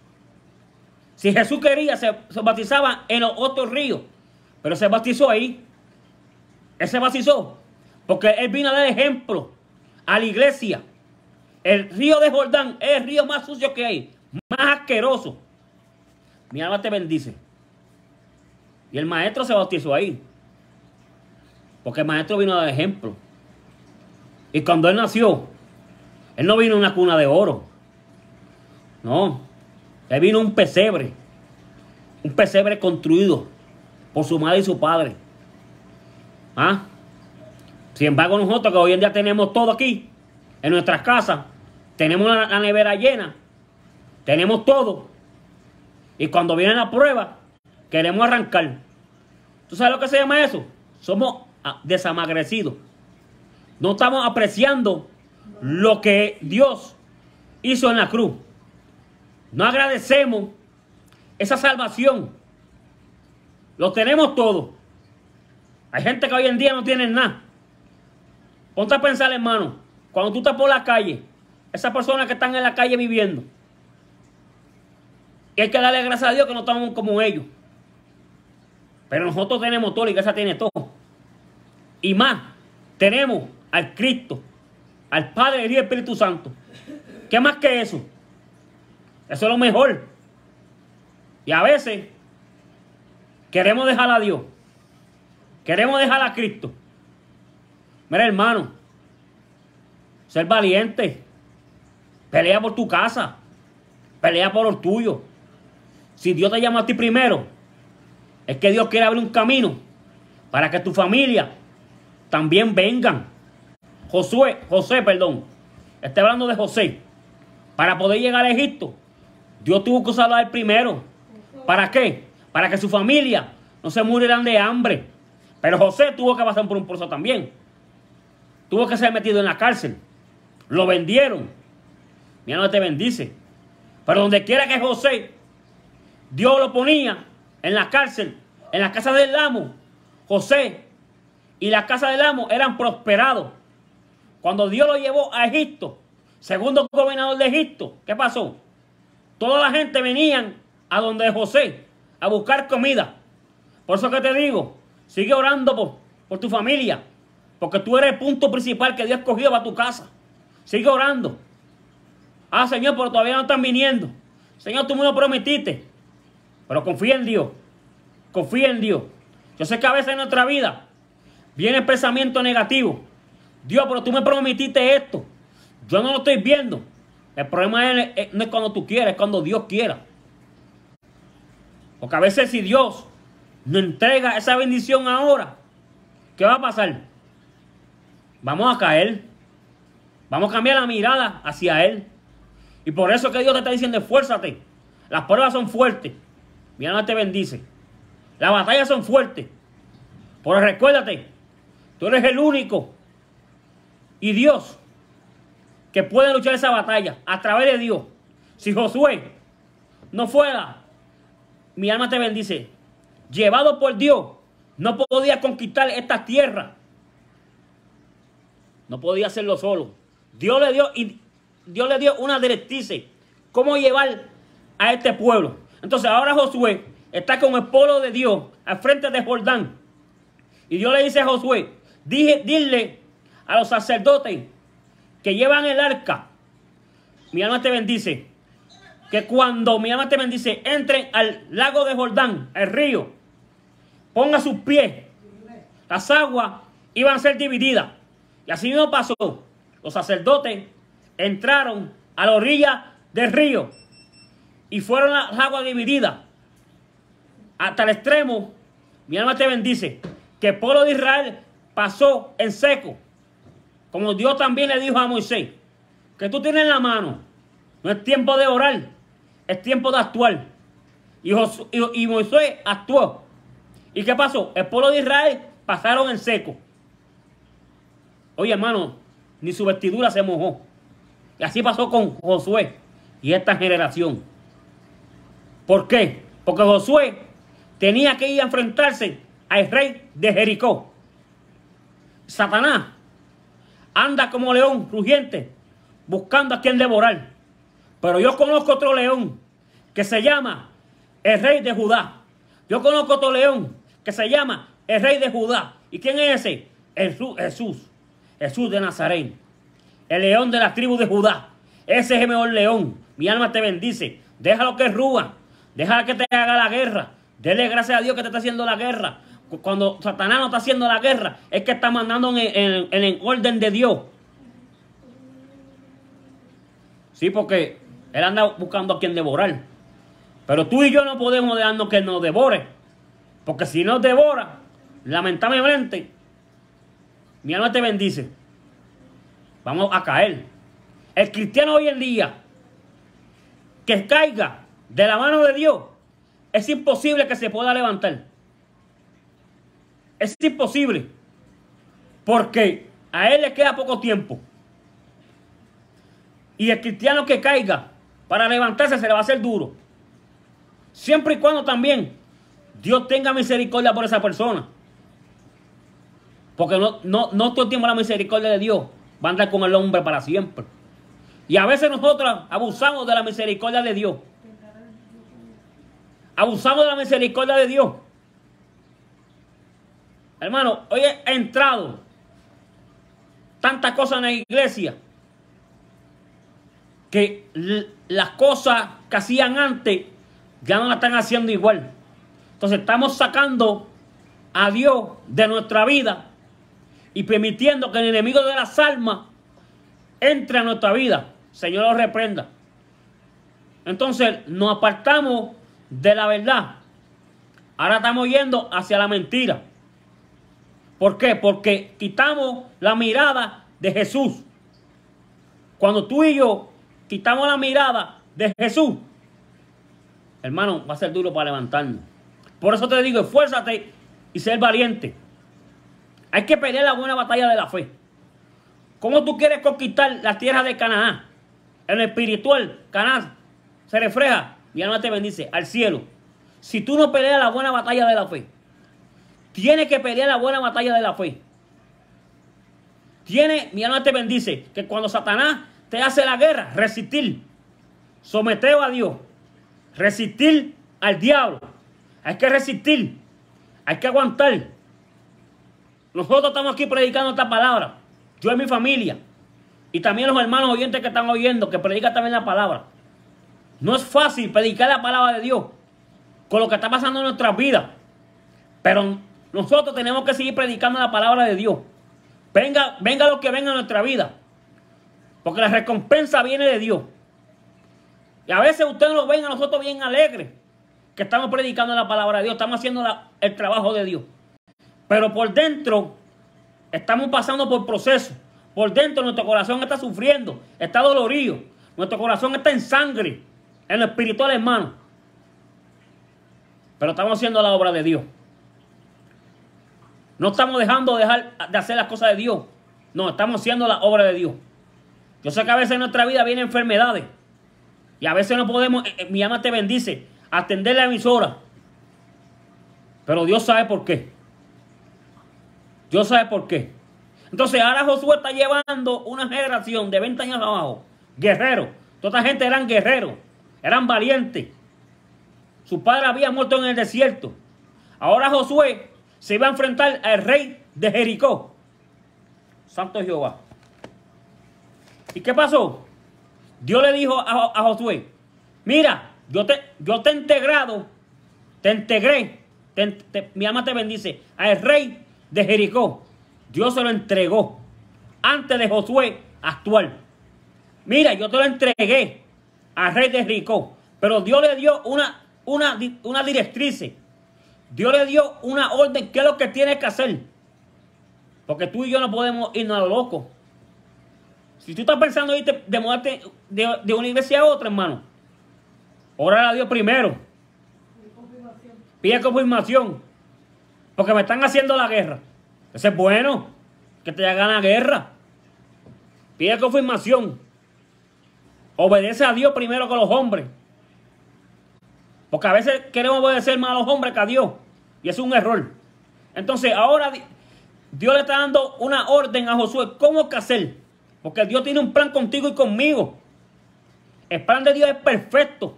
Si Jesús quería, se, se bautizaba en los otros ríos, pero se bautizó ahí. Él se bautizó porque él vino a dar ejemplo a la iglesia. El río de Jordán es el río más sucio que hay, más asqueroso. Mi alma te bendice. Y el maestro se bautizó ahí, porque el maestro vino a dar ejemplo. Y cuando él nació, él no vino en una cuna de oro. No, él vino en un pesebre. Un pesebre construido por su madre y su padre. ¿Ah? Sin embargo, nosotros que hoy en día tenemos todo aquí, en nuestras casas, tenemos la, la nevera llena, tenemos todo. Y cuando viene la prueba, queremos arrancar. ¿Tú sabes lo que se llama eso? Somos desamagrecidos. No estamos apreciando lo que Dios hizo en la cruz. No agradecemos esa salvación. Lo tenemos todo. Hay gente que hoy en día no tiene nada. Ponte a pensar, hermano, cuando tú estás por la calle, esas personas que están en la calle viviendo, y hay que darle gracias a Dios que no estamos como ellos. Pero nosotros tenemos todo, la iglesia tiene todo. y más, tenemos al Cristo, al Padre, el Hijo y el Espíritu Santo. ¿Qué más que eso? Eso es lo mejor. Y a veces queremos dejar a Dios. Queremos dejar a Cristo. Mira, hermano, ser valiente. Pelea por tu casa. Pelea por los tuyos. Si Dios te llama a ti primero, es que Dios quiere abrir un camino para que tu familia también vengan. Josué, José, perdón. Estoy hablando de José. Para poder llegar a Egipto, Dios tuvo que usarlo a él primero. ¿Para qué? Para que su familia no se murieran de hambre. Pero José tuvo que pasar por un proceso también. Tuvo que ser metido en la cárcel. Lo vendieron. Mira, no te bendice. Pero donde quiera que José, Dios lo ponía en la cárcel, en la casa del amo. José y la casa del amo eran prosperados. Cuando Dios lo llevó a Egipto, segundo gobernador de Egipto, ¿qué pasó? Toda la gente venían a donde José a buscar comida. Por eso que te digo, sigue orando por, por tu familia, porque tú eres el punto principal que Dios escogió para tu casa. Sigue orando. Ah, Señor, pero todavía no están viniendo. Señor, tú me lo prometiste. Pero confía en Dios. Confía en Dios. Yo sé que a veces en nuestra vida viene el pensamiento negativo. Dios, pero tú me prometiste esto. Yo no lo estoy viendo. El problema es, es, no es cuando tú quieras, es cuando Dios quiera. Porque a veces si Dios nos entrega esa bendición ahora, ¿qué va a pasar? Vamos a caer. Vamos a cambiar la mirada hacia Él. Y por eso que Dios te está diciendo, esfuérzate. Las pruebas son fuertes. Mi alma te bendice. Las batallas son fuertes. Pero recuérdate, tú eres el único y Dios que puede luchar esa batalla a través de Dios. Si Josué no fuera, mi alma te bendice, llevado por Dios, no podía conquistar esta tierra. No podía hacerlo solo. Dios le dio, y Dios le dio una directriz, cómo llevar a este pueblo. Entonces ahora Josué está con el pueblo de Dios al frente de Jordán. Y Dios le dice a Josué, dije, dile a los sacerdotes que llevan el arca, mi alma te bendice, que cuando mi alma te bendice, entren al lago de Jordán, el río, ponga sus pies, las aguas iban a ser divididas. Y así no pasó. Los sacerdotes entraron a la orilla del río y fueron las aguas divididas hasta el extremo. Mi alma te bendice, que el pueblo de Israel pasó en seco, como Dios también le dijo a Moisés, que tú tienes en la mano. No es tiempo de orar, es tiempo de actuar. Y, Josué, y, y Moisés actuó. ¿Y qué pasó? El pueblo de Israel pasaron en seco. Oye, hermano, ni su vestidura se mojó. Y así pasó con Josué y esta generación. ¿Por qué? Porque Josué tenía que ir a enfrentarse al rey de Jericó. Satanás anda como león rugiente buscando a quien devorar. Pero yo conozco otro león que se llama el rey de Judá. Yo conozco otro león que se llama el rey de Judá. ¿Y quién es ese? Jesús. Jesús. Jesús de Nazaret, el león de la tribu de Judá. Ese es el mejor león. Mi alma te bendice. Déjalo que ruja. Deja que te haga la guerra. Dele gracias a Dios que te está haciendo la guerra. Cuando Satanás no está haciendo la guerra, es que está mandando en, en, en el orden de Dios. Sí, porque él anda buscando a quien devorar. Pero tú y yo no podemos dejarnos que él nos devore. Porque si nos devora, lamentablemente, mi alma te bendice, vamos a caer. El cristiano hoy en día que caiga de la mano de Dios, es imposible que se pueda levantar. Es imposible. Porque a él le queda poco tiempo. Y el cristiano que caiga, para levantarse se le va a hacer duro. Siempre y cuando también Dios tenga misericordia por esa persona. Porque no, no, no todo el tiempo la misericordia de Dios va a andar con el hombre para siempre. Y a veces nosotros abusamos de la misericordia de Dios. Abusamos de la misericordia de Dios. Hermano, hoy he entrado tantas cosas en la iglesia que las cosas que hacían antes ya no las están haciendo igual. Entonces estamos sacando a Dios de nuestra vida y permitiendo que el enemigo de las almas entre a nuestra vida. Señor lo reprenda. Entonces nos apartamos de la verdad. Ahora estamos yendo hacia la mentira. ¿Por qué? Porque quitamos la mirada de Jesús. Cuando tú y yo quitamos la mirada de Jesús, hermano, va a ser duro para levantarnos. Por eso te digo, esfuérzate y ser valiente. Hay que pelear la buena batalla de la fe. ¿Cómo tú quieres conquistar la tierra de Canaán? En lo espiritual, Canaán se refleja, mi alma te bendice, al cielo. Si tú no peleas la buena batalla de la fe, tienes que pelear la buena batalla de la fe. Tiene, mi alma te bendice, que cuando Satanás te hace la guerra, resistir, someter a Dios, resistir al diablo. Hay que resistir, hay que aguantar. Nosotros estamos aquí predicando esta palabra, yo y mi familia, y también los hermanos oyentes que están oyendo, que predican también la palabra. No es fácil predicar la palabra de Dios con lo que está pasando en nuestras vidas, pero nosotros tenemos que seguir predicando la palabra de Dios. Venga, venga lo que venga en nuestra vida, porque la recompensa viene de Dios. Y a veces ustedes nos ven a nosotros bien alegres, que estamos predicando la palabra de Dios, estamos haciendo la, el trabajo de Dios. Pero por dentro estamos pasando por procesos. Por dentro nuestro corazón está sufriendo, está dolorido. Nuestro corazón está en sangre, en lo espiritual, hermano. Pero estamos haciendo la obra de Dios. No estamos dejando dejar de hacer las cosas de Dios. No, estamos haciendo la obra de Dios. Yo sé que a veces en nuestra vida vienen enfermedades. Y a veces no podemos, eh, mi alma te bendice, atender la emisora. Pero Dios sabe por qué. Dios sabe por qué. Entonces ahora Josué está llevando una generación de veinte años abajo. Guerreros. Toda esta gente eran guerreros. Eran valientes. Su padre había muerto en el desierto. Ahora Josué se iba a enfrentar al rey de Jericó. Santo Jehová. ¿Y qué pasó? Dios le dijo a, a Josué, mira, yo te, yo te he integrado, te integré, te, te, mi alma te bendice, al rey de Jericó. Dios se lo entregó antes de Josué actuar. Mira, yo te lo entregué al rey de Jericó, pero Dios le dio una, una, una directriz. Dios le dio una orden, qué es lo que tiene que hacer. Porque tú y yo no podemos irnos a lo loco. Si tú estás pensando irte de mudarte de, de una iglesia a otra, hermano, ora a Dios primero. Pide confirmación. Porque me están haciendo la guerra. Eso es bueno, que te hagan la guerra. Pide confirmación. Obedece a Dios primero que a los hombres. Porque a veces queremos obedecer más a los hombres que a Dios. Y es un error. Entonces ahora Dios le está dando una orden a Josué. ¿Cómo que hacer? Porque Dios tiene un plan contigo y conmigo. El plan de Dios es perfecto.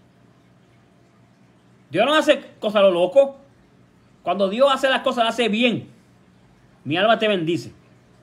Dios no hace cosas a lo loco. Cuando Dios hace las cosas, las hace bien. Mi alma te bendice.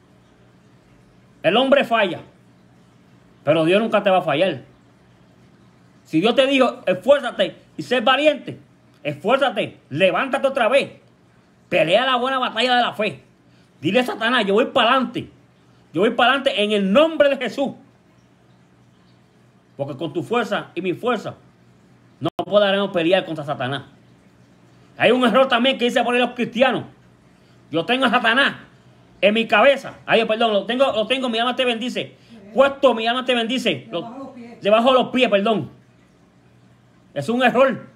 El hombre falla. Pero Dios nunca te va a fallar. Si Dios te dijo, esfuérzate y sé valiente, esfuérzate, levántate otra vez. Pelea la buena batalla de la fe. Dile a Satanás, yo voy para adelante. Yo voy para adelante en el nombre de Jesús. Porque con tu fuerza y mi fuerza no podremos pelear contra Satanás. Hay un error también que dice por ahí los cristianos. Yo tengo a Satanás en mi cabeza. Ay, perdón, lo tengo, lo tengo, mi alma te bendice. Puesto, mi alma te bendice. Lo, debajo de los pies, perdón. Es un error.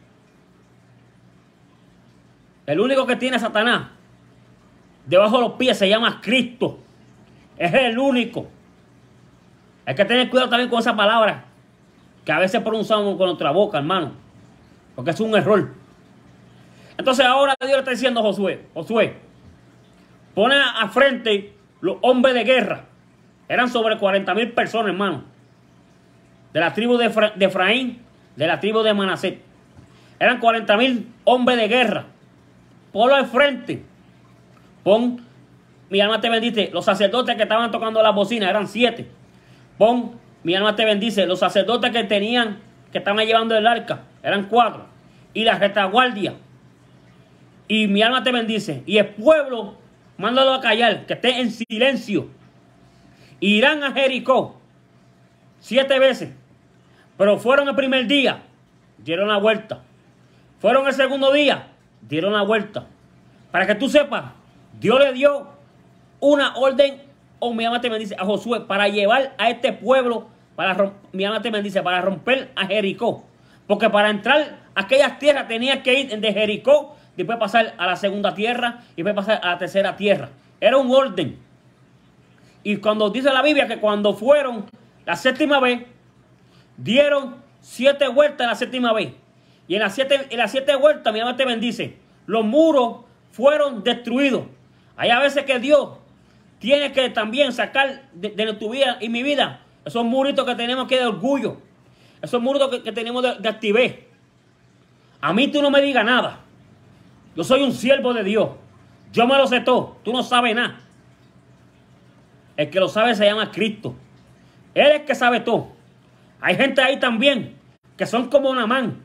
El único que tiene a Satanás debajo de los pies se llama Cristo. Es el único. Hay que tener cuidado también con esa palabra que a veces pronunciamos con nuestra boca, hermano. Porque es un error. Entonces ahora Dios le está diciendo a Josué, Josué, pone a frente los hombres de guerra. Eran sobre cuarenta mil personas, hermano. De la tribu de, Efra de Efraín, de la tribu de Manasés. Eran cuarenta mil hombres de guerra. Ponlo al frente. Pon, mi alma te bendice, los sacerdotes que estaban tocando la bocina, eran siete. Pon, mi alma te bendice, los sacerdotes que tenían, que estaban llevando el arca, eran cuatro. Y la retaguardia. Y mi alma te bendice. Y el pueblo, mándalo a callar, que esté en silencio. Irán a Jericó siete veces. Pero fueron el primer día, dieron la vuelta. Fueron el segundo día, dieron la vuelta. Para que tú sepas, Dios le dio una orden, o mi alma te bendice, a Josué, para llevar a este pueblo, para mi alma te bendice, para romper a Jericó. Porque para entrar a aquellas tierras tenía que ir de Jericó, después pasar a la segunda tierra y después pasar a la tercera tierra. Era un orden. Y cuando dice la Biblia que cuando fueron la séptima vez, dieron siete vueltas en la séptima vez. Y en las siete, en las siete vueltas, mi alma te bendice, los muros fueron destruidos. Hay a veces que Dios tiene que también sacar de, de tu vida y mi vida esos muritos que tenemos que de orgullo. Esos muritos que, que tenemos de, de activez. A mí tú no me digas nada. Yo soy un siervo de Dios. Yo me lo sé todo. Tú no sabes nada. El que lo sabe se llama Cristo. Él es el que sabe todo. Hay gente ahí también que son como Naamán.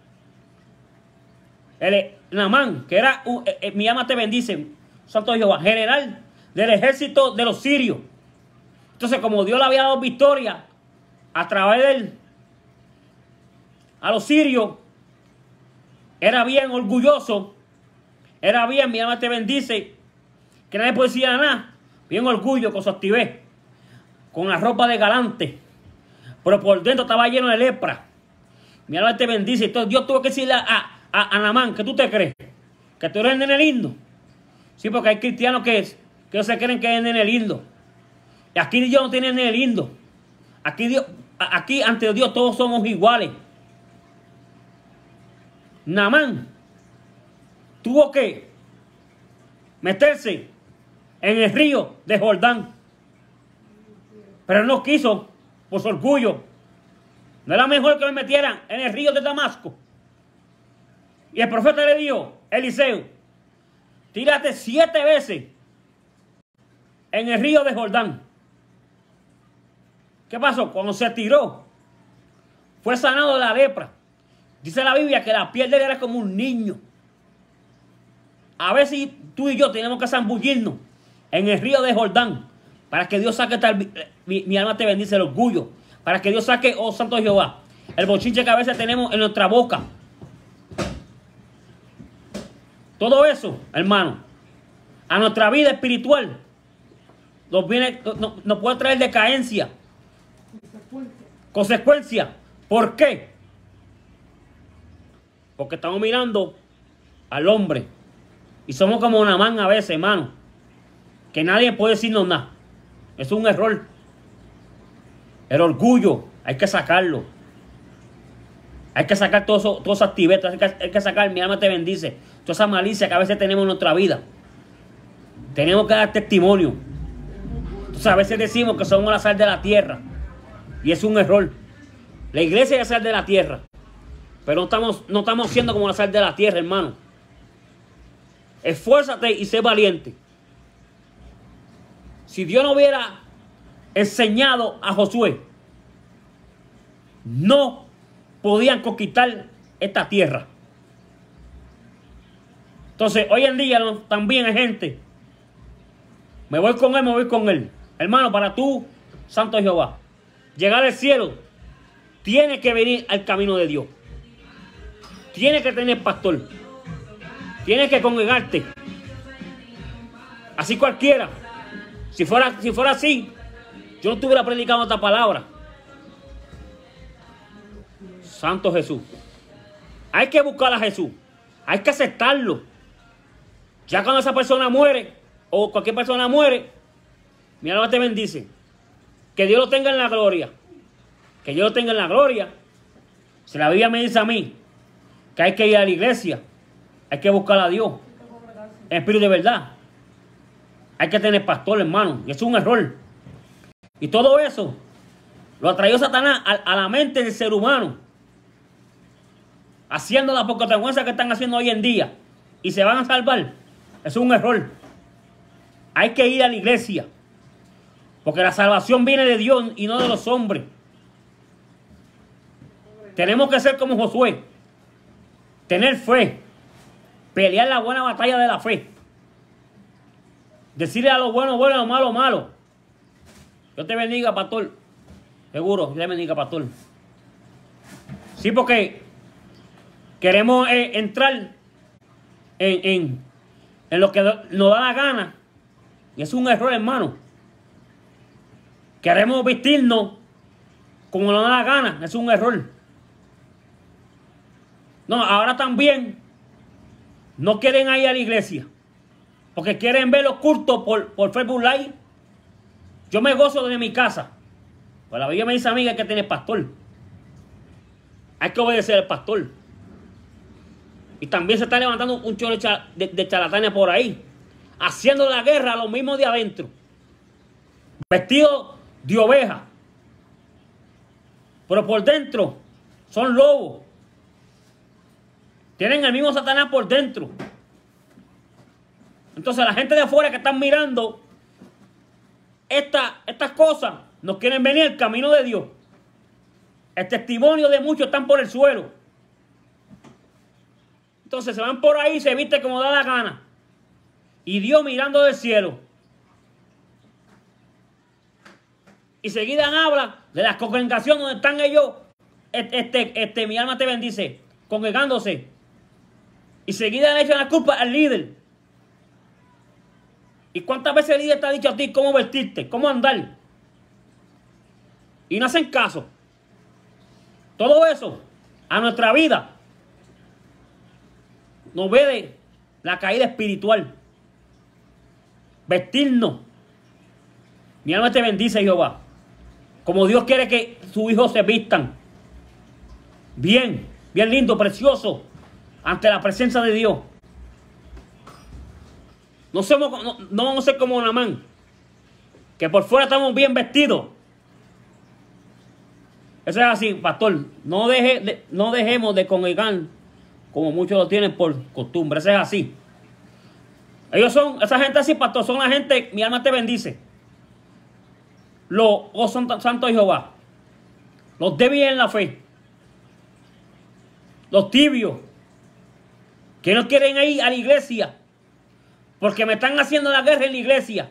El Naamán, que era, un, eh, eh, mi alma te bendice, Santo Jehová, general del ejército de los sirios. Entonces, como Dios le había dado victoria a través de él a los sirios, era bien orgulloso, era bien, mi alma te bendice, que nadie puede decir nada, bien orgullo con su activez, con la ropa de galante, pero por dentro estaba lleno de lepra. Mi alma te bendice. Entonces Dios tuvo que decirle a, a, a Naamán, ¿qué tú te crees? ¿Que tú eres el nene lindo? Sí, porque hay cristianos que, que no se creen que es el nene lindo. Y aquí Dios no tiene el nene lindo. Aquí, Dios, aquí ante Dios todos somos iguales. Naamán tuvo que meterse en el río de Jordán. Pero él no quiso por su orgullo. No era mejor que me metieran en el río de Damasco. Y el profeta le dijo, Eliseo, tírate siete veces en el río de Jordán. ¿Qué pasó? Cuando se tiró, fue sanado de la lepra. Dice la Biblia que la piel de él era como un niño. A ver si tú y yo tenemos que zambullirnos en el río de Jordán para que Dios saque, tal, mi, mi alma te bendice, el orgullo. Para que Dios saque, oh Santo Jehová, el bochinche que a veces tenemos en nuestra boca. Todo eso, hermano, a nuestra vida espiritual nos, viene, nos, nos puede traer decadencia. Consecuencia. Consecuencia. ¿Por qué? Porque estamos mirando al hombre. Y somos como Naamán a veces, hermano. Que nadie puede decirnos nada. Es un error. El orgullo, hay que sacarlo. Hay que sacar todo eso, todas esas actividades, hay que, hay que sacar, mi alma te bendice, toda esa malicia que a veces tenemos en nuestra vida. Tenemos que dar testimonio. Entonces a veces decimos que somos la sal de la tierra. Y es un error. La iglesia es la sal de la tierra. Pero no estamos, no estamos siendo como la sal de la tierra, hermano. Esfuérzate y sé valiente. Si Dios no hubiera enseñado a Josué, no podían conquistar esta tierra. Entonces, hoy en día no, también hay gente. Me voy con él, me voy con él. Hermano, para tú, Santo Jehová, llegar al cielo, tiene que venir al camino de Dios. Tiene que tener pastor. Tienes que congregarte. Así cualquiera. Si fuera, si fuera así, yo no estuviera predicando esta palabra. Santo Jesús. Hay que buscar a Jesús. Hay que aceptarlo. Ya cuando esa persona muere, o cualquier persona muere, mi alma te bendice. Que Dios lo tenga en la gloria. Que Dios lo tenga en la gloria. Si la Biblia me dice a mí que hay que ir a la iglesia, hay que buscar a Dios en espíritu de verdad. Hay que tener pastor, hermano. Y eso es un error. Y todo eso lo atrayó Satanás a, a la mente del ser humano. Haciendo la poca vergüenza que están haciendo hoy en día. Y se van a salvar. Eso es un error. Hay que ir a la iglesia. Porque la salvación viene de Dios y no de los hombres. Tenemos que ser como Josué. Tener fe. Pelear la buena batalla de la fe. Decirle a lo bueno, bueno, a lo malo, malo. Dios te bendiga, pastor. Seguro, Dios te bendiga, pastor. Sí, porque queremos eh, entrar en, en, en lo que nos da la gana. Y es un error, hermano. Queremos vestirnos como nos da la gana. Es un error. No, ahora también no quieren ir a la iglesia. Porque quieren ver los cultos por, por Facebook Live. Yo me gozo desde mi casa. Pues la Biblia me dice a mí que hay que tener pastor. Hay que obedecer al pastor. Y también se está levantando un chorro de, de charlatanes por ahí. Haciendo la guerra a los mismos de adentro. Vestidos de oveja. Pero por dentro son lobos. Tienen el mismo Satanás por dentro. Entonces la gente de afuera que están mirando esta, estas cosas no quieren venir al camino de Dios. El testimonio de muchos están por el suelo. Entonces se van por ahí y se viste como da la gana. Y Dios mirando del cielo. Y seguida habla de las congregaciones donde están ellos. Este, este, mi alma te bendice. Congregándose. Y seguida le echan la culpa al líder. ¿Y cuántas veces el líder te ha dicho a ti cómo vestirte, cómo andar? Y no hacen caso. Todo eso a nuestra vida nos ve de la caída espiritual. Vestirnos. Mi alma te bendice, Jehová. Como Dios quiere que sus hijos se vistan. Bien, bien lindo, precioso. Ante la presencia de Dios. No, somos, no, no vamos a ser como Naamán. Que por fuera estamos bien vestidos. Eso es así, pastor. No, deje, de, no dejemos de congregar como muchos lo tienen por costumbre. Eso es así. Ellos son, esa gente así, pastor, son la gente, mi alma te bendice. Los oh, santos de Jehová. Los débiles en la fe. Los tibios. Que no quieren ir a la iglesia. Porque me están haciendo la guerra en la iglesia.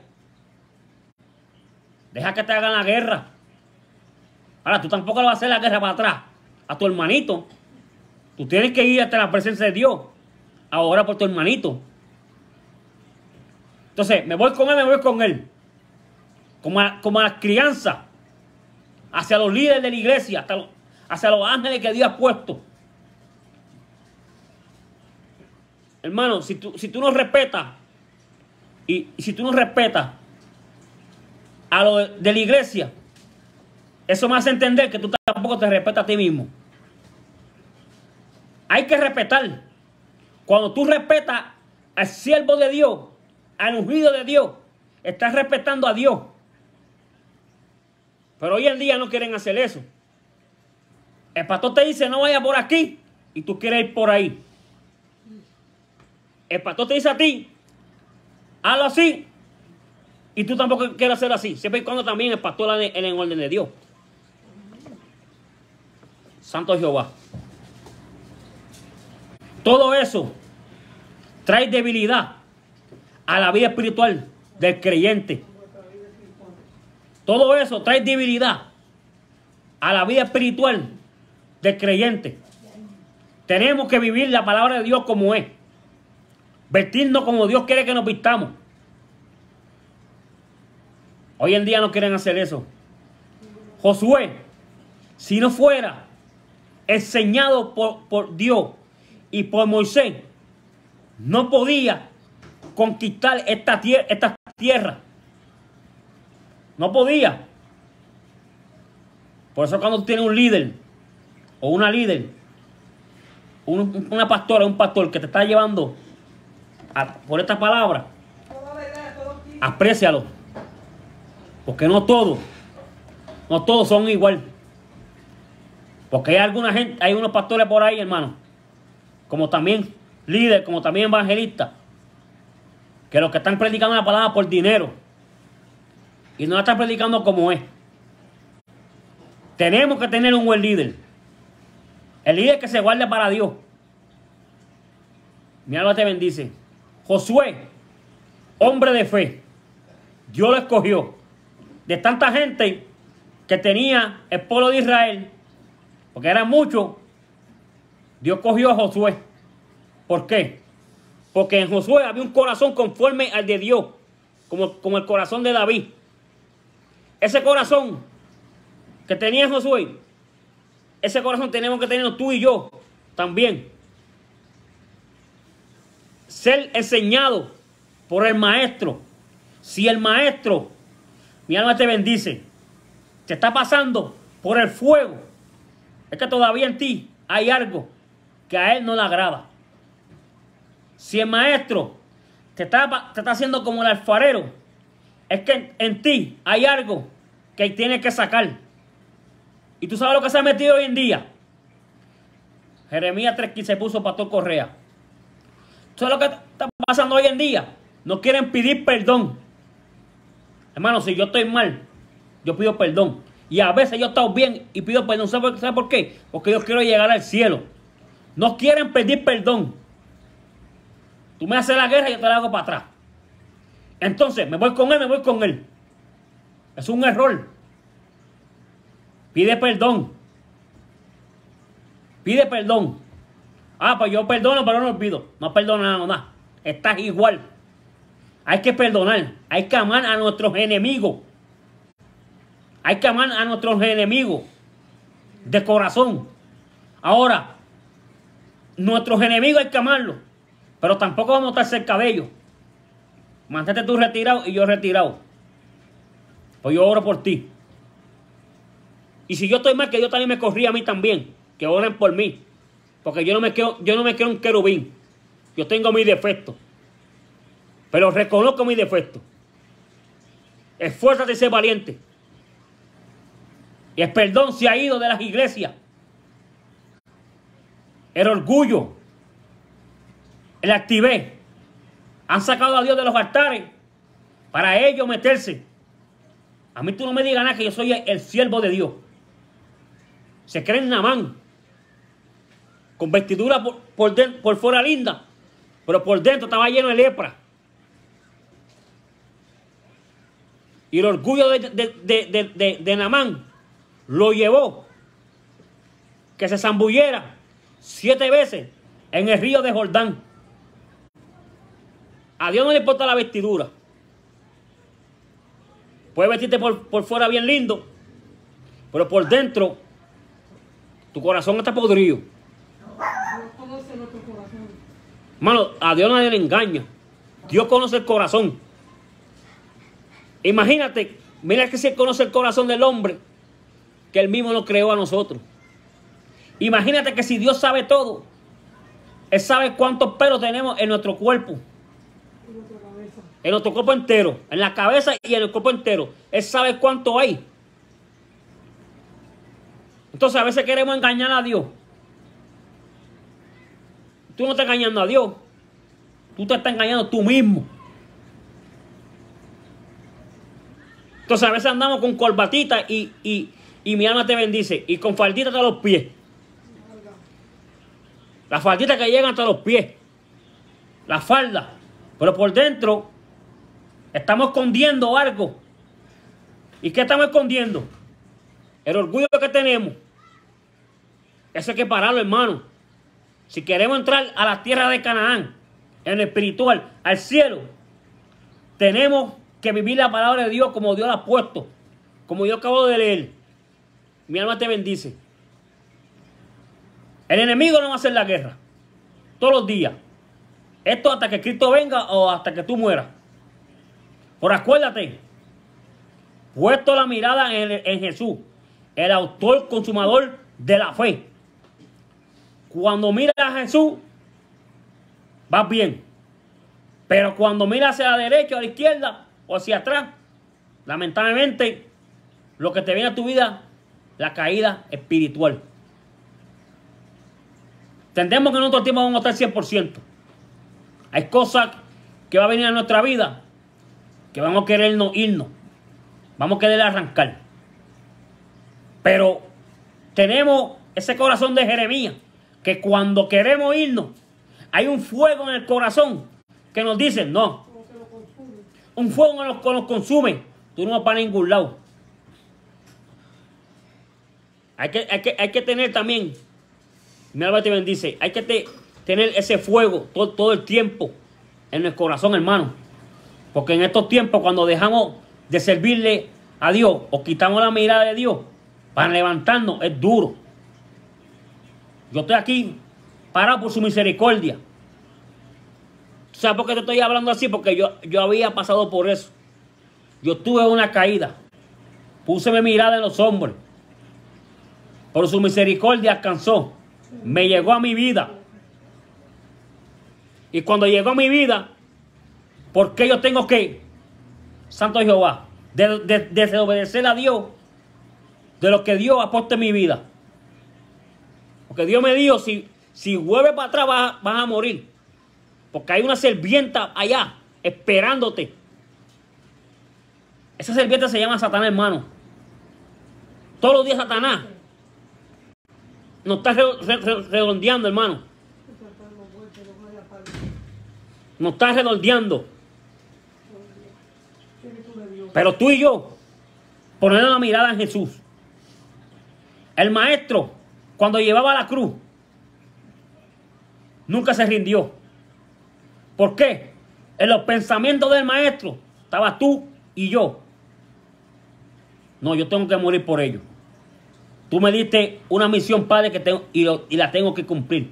Deja que te hagan la guerra. Ahora, tú tampoco le vas a hacer la guerra para atrás a tu hermanito. Tú tienes que ir hasta la presencia de Dios. Ahora por tu hermanito. Entonces, me voy con él, me voy con él. Como a, como a la crianza. Hacia los líderes de la iglesia. Hasta los, hacia los ángeles que Dios ha puesto. Hermano, si tú, si tú no respetas. Y, y si tú no respetas a lo de, de la iglesia. Eso me hace entender que tú tampoco te respetas a ti mismo. Hay que respetar. Cuando tú respetas al siervo de Dios, al ungido de Dios, estás respetando a Dios. Pero hoy en día no quieren hacer eso. El pastor te dice no vaya por aquí y tú quieres ir por ahí. El pastor te dice a ti hazlo así y tú tampoco quieres hacerlo así. Siempre y cuando también el pastor en el orden de Dios. Santo Jehová. Todo eso trae debilidad a la vida espiritual del creyente. Todo eso trae debilidad a la vida espiritual del creyente. Tenemos que vivir la palabra de Dios como es. Vestirnos como Dios quiere que nos vistamos. Hoy en día no quieren hacer eso. Josué, si no fuera enseñado por, por Dios y por Moisés, no podía conquistar esta tierra, esta tierra. No podía. Por eso cuando tiene un líder o una líder, un, una pastora, un pastor que te está llevando a, por esta palabra, aprécialo. Porque no todos, no todos son igual. Porque hay alguna gente, hay unos pastores por ahí, hermano, como también líderes, como también evangelistas, que los que están predicando la palabra por dinero y no la están predicando como es. Tenemos que tener un buen líder. El líder que se guarde para Dios. Mi alma te bendice. Josué, hombre de fe, Dios lo escogió. De tanta gente que tenía el pueblo de Israel, porque eran muchos, Dios cogió a Josué. ¿Por qué? Porque en Josué había un corazón conforme al de Dios, como, como el corazón de David. Ese corazón que tenía Josué, ese corazón tenemos que tenerlo tú y yo también. Ser enseñado por el maestro. Si el maestro, mi alma te bendice, te está pasando por el fuego, es que todavía en ti hay algo que a él no le agrada. Si el maestro te está, te está haciendo como el alfarero, es que en, en ti hay algo que tiene que sacar. ¿Y tú sabes lo que se ha metido hoy en día? Jeremías tres quince puso Pastor Correa. ¿Tú sabes lo que está pasando hoy en día? No quieren pedir perdón. Hermano, si yo estoy mal, yo pido perdón. Y a veces yo estoy bien y pido perdón. ¿Sabes sabe por qué? Porque yo quiero llegar al cielo. No quieren pedir perdón. Tú me haces la guerra y yo te la hago para atrás. Entonces, me voy con él, me voy con él. Es un error. Pide perdón. Pide perdón. Ah, pues yo perdono, pero no olvido. No has perdonado nada. Estás igual. Hay que perdonar. Hay que amar a nuestros enemigos. Hay que amar a nuestros enemigos. De corazón. Ahora, nuestros enemigos hay que amarlos. Pero tampoco vamos a estar cerca de ellos. Mantente tú retirado y yo retirado. Pues yo oro por ti. Y si yo estoy mal, que Dios también me corría a mí también. Que oren por mí. Porque yo no me creo, yo no me creo un querubín. Yo tengo mis defectos. Pero reconozco mis defectos. Esfuérzate y sé valiente. Y el perdón se ha ido de las iglesias. El orgullo. El activé. Han sacado a Dios de los altares para ellos meterse. A mí tú no me digas nada que yo soy el, el siervo de Dios. Se creen Naamán. Con vestidura por, por, de, por fuera linda. Pero por dentro estaba lleno de lepra. Y el orgullo de, de, de, de, de, de Naamán lo llevó que se zambullera siete veces en el río de Jordán. A Dios no le importa la vestidura. Puedes vestirte por, por fuera bien lindo, pero por dentro tu corazón está podrido. Dios conoce nuestro corazón. Hermano, a Dios nadie le engaña. Dios conoce el corazón. Imagínate, mira que si Él conoce el corazón del hombre, que Él mismo nos creó a nosotros. Imagínate que si Dios sabe todo, Él sabe cuántos pelos tenemos en nuestro cuerpo. En nuestro cuerpo entero, en la cabeza y en el cuerpo entero. Él sabe cuánto hay. Entonces a veces queremos engañar a Dios. Tú no estás engañando a Dios. Tú te estás engañando tú mismo. Entonces a veces andamos con corbatita y, y, y mi alma te bendice. Y con faldita hasta los pies. La faldita que llega hasta los pies. La falda. Pero por dentro estamos escondiendo algo. ¿Y qué estamos escondiendo? El orgullo que tenemos. Eso hay que pararlo, hermano. Si queremos entrar a la tierra de Canaán, en lo espiritual, al cielo, tenemos que vivir la palabra de Dios como Dios la ha puesto. Como yo acabo de leer. Mi alma te bendice. El enemigo no va a hacer la guerra. Todos los días. Esto hasta que Cristo venga o hasta que tú mueras. Pero acuérdate, puesto la mirada en, en Jesús, el autor consumador de la fe. Cuando miras a Jesús, vas bien. Pero cuando miras hacia la derecha o a la izquierda o hacia atrás, lamentablemente, lo que te viene a tu vida, la caída espiritual. Entendemos que en otro tiempo vamos a estar cien por ciento. Hay cosas que va a venir a nuestra vida, que vamos a querernos irnos, vamos a querer arrancar. Pero tenemos ese corazón de Jeremías, que cuando queremos irnos, hay un fuego en el corazón que nos dice, no, un fuego que nos, nos consume, tú no vas para ningún lado. Hay que, hay que, hay que tener también, mi alma te bendice, hay que te, tener ese fuego todo, todo el tiempo en el corazón, hermano. Porque en estos tiempos, cuando dejamos de servirle a Dios o quitamos la mirada de Dios para levantarnos, es duro. Yo estoy aquí parado por su misericordia. ¿Sabes por qué te estoy hablando así? Porque yo, yo había pasado por eso. Yo tuve una caída. Puse mi mirada en los hombros. Por su misericordia alcanzó. Me llegó a mi vida. Y cuando llegó a mi vida, ¿por qué yo tengo que, Santo Jehová, de, de, de desobedecer a Dios de lo que Dios ha puesto en mi vida? Porque Dios me dijo, si, si vuelves para atrás vas, vas a morir. Porque hay una serpienta allá esperándote. Esa serpiente se llama Satanás, hermano. Todos los días Satanás nos está redondeando, hermano. Nos está redondeando. Pero tú y yo, poner la mirada en Jesús. El maestro, cuando llevaba la cruz, nunca se rindió. ¿Por qué? En los pensamientos del maestro estaba tú y yo. No, yo tengo que morir por ello. Tú me diste una misión, Padre, que tengo, y, lo, y la tengo que cumplir.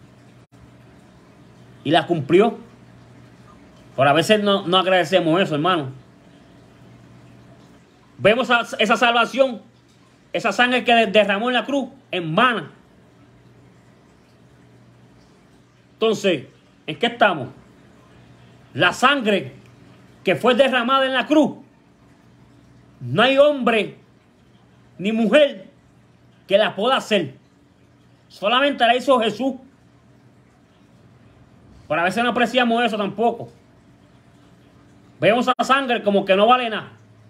Y la cumplió. Pero a veces no, no agradecemos eso, hermano. Vemos a, esa salvación, esa sangre que derramó en la cruz, en vana. Entonces, ¿en qué estamos? La sangre que fue derramada en la cruz, no hay hombre ni mujer que la pueda hacer. Solamente la hizo Jesús. Pero a veces no apreciamos eso tampoco. Vemos a la sangre como que no vale nada.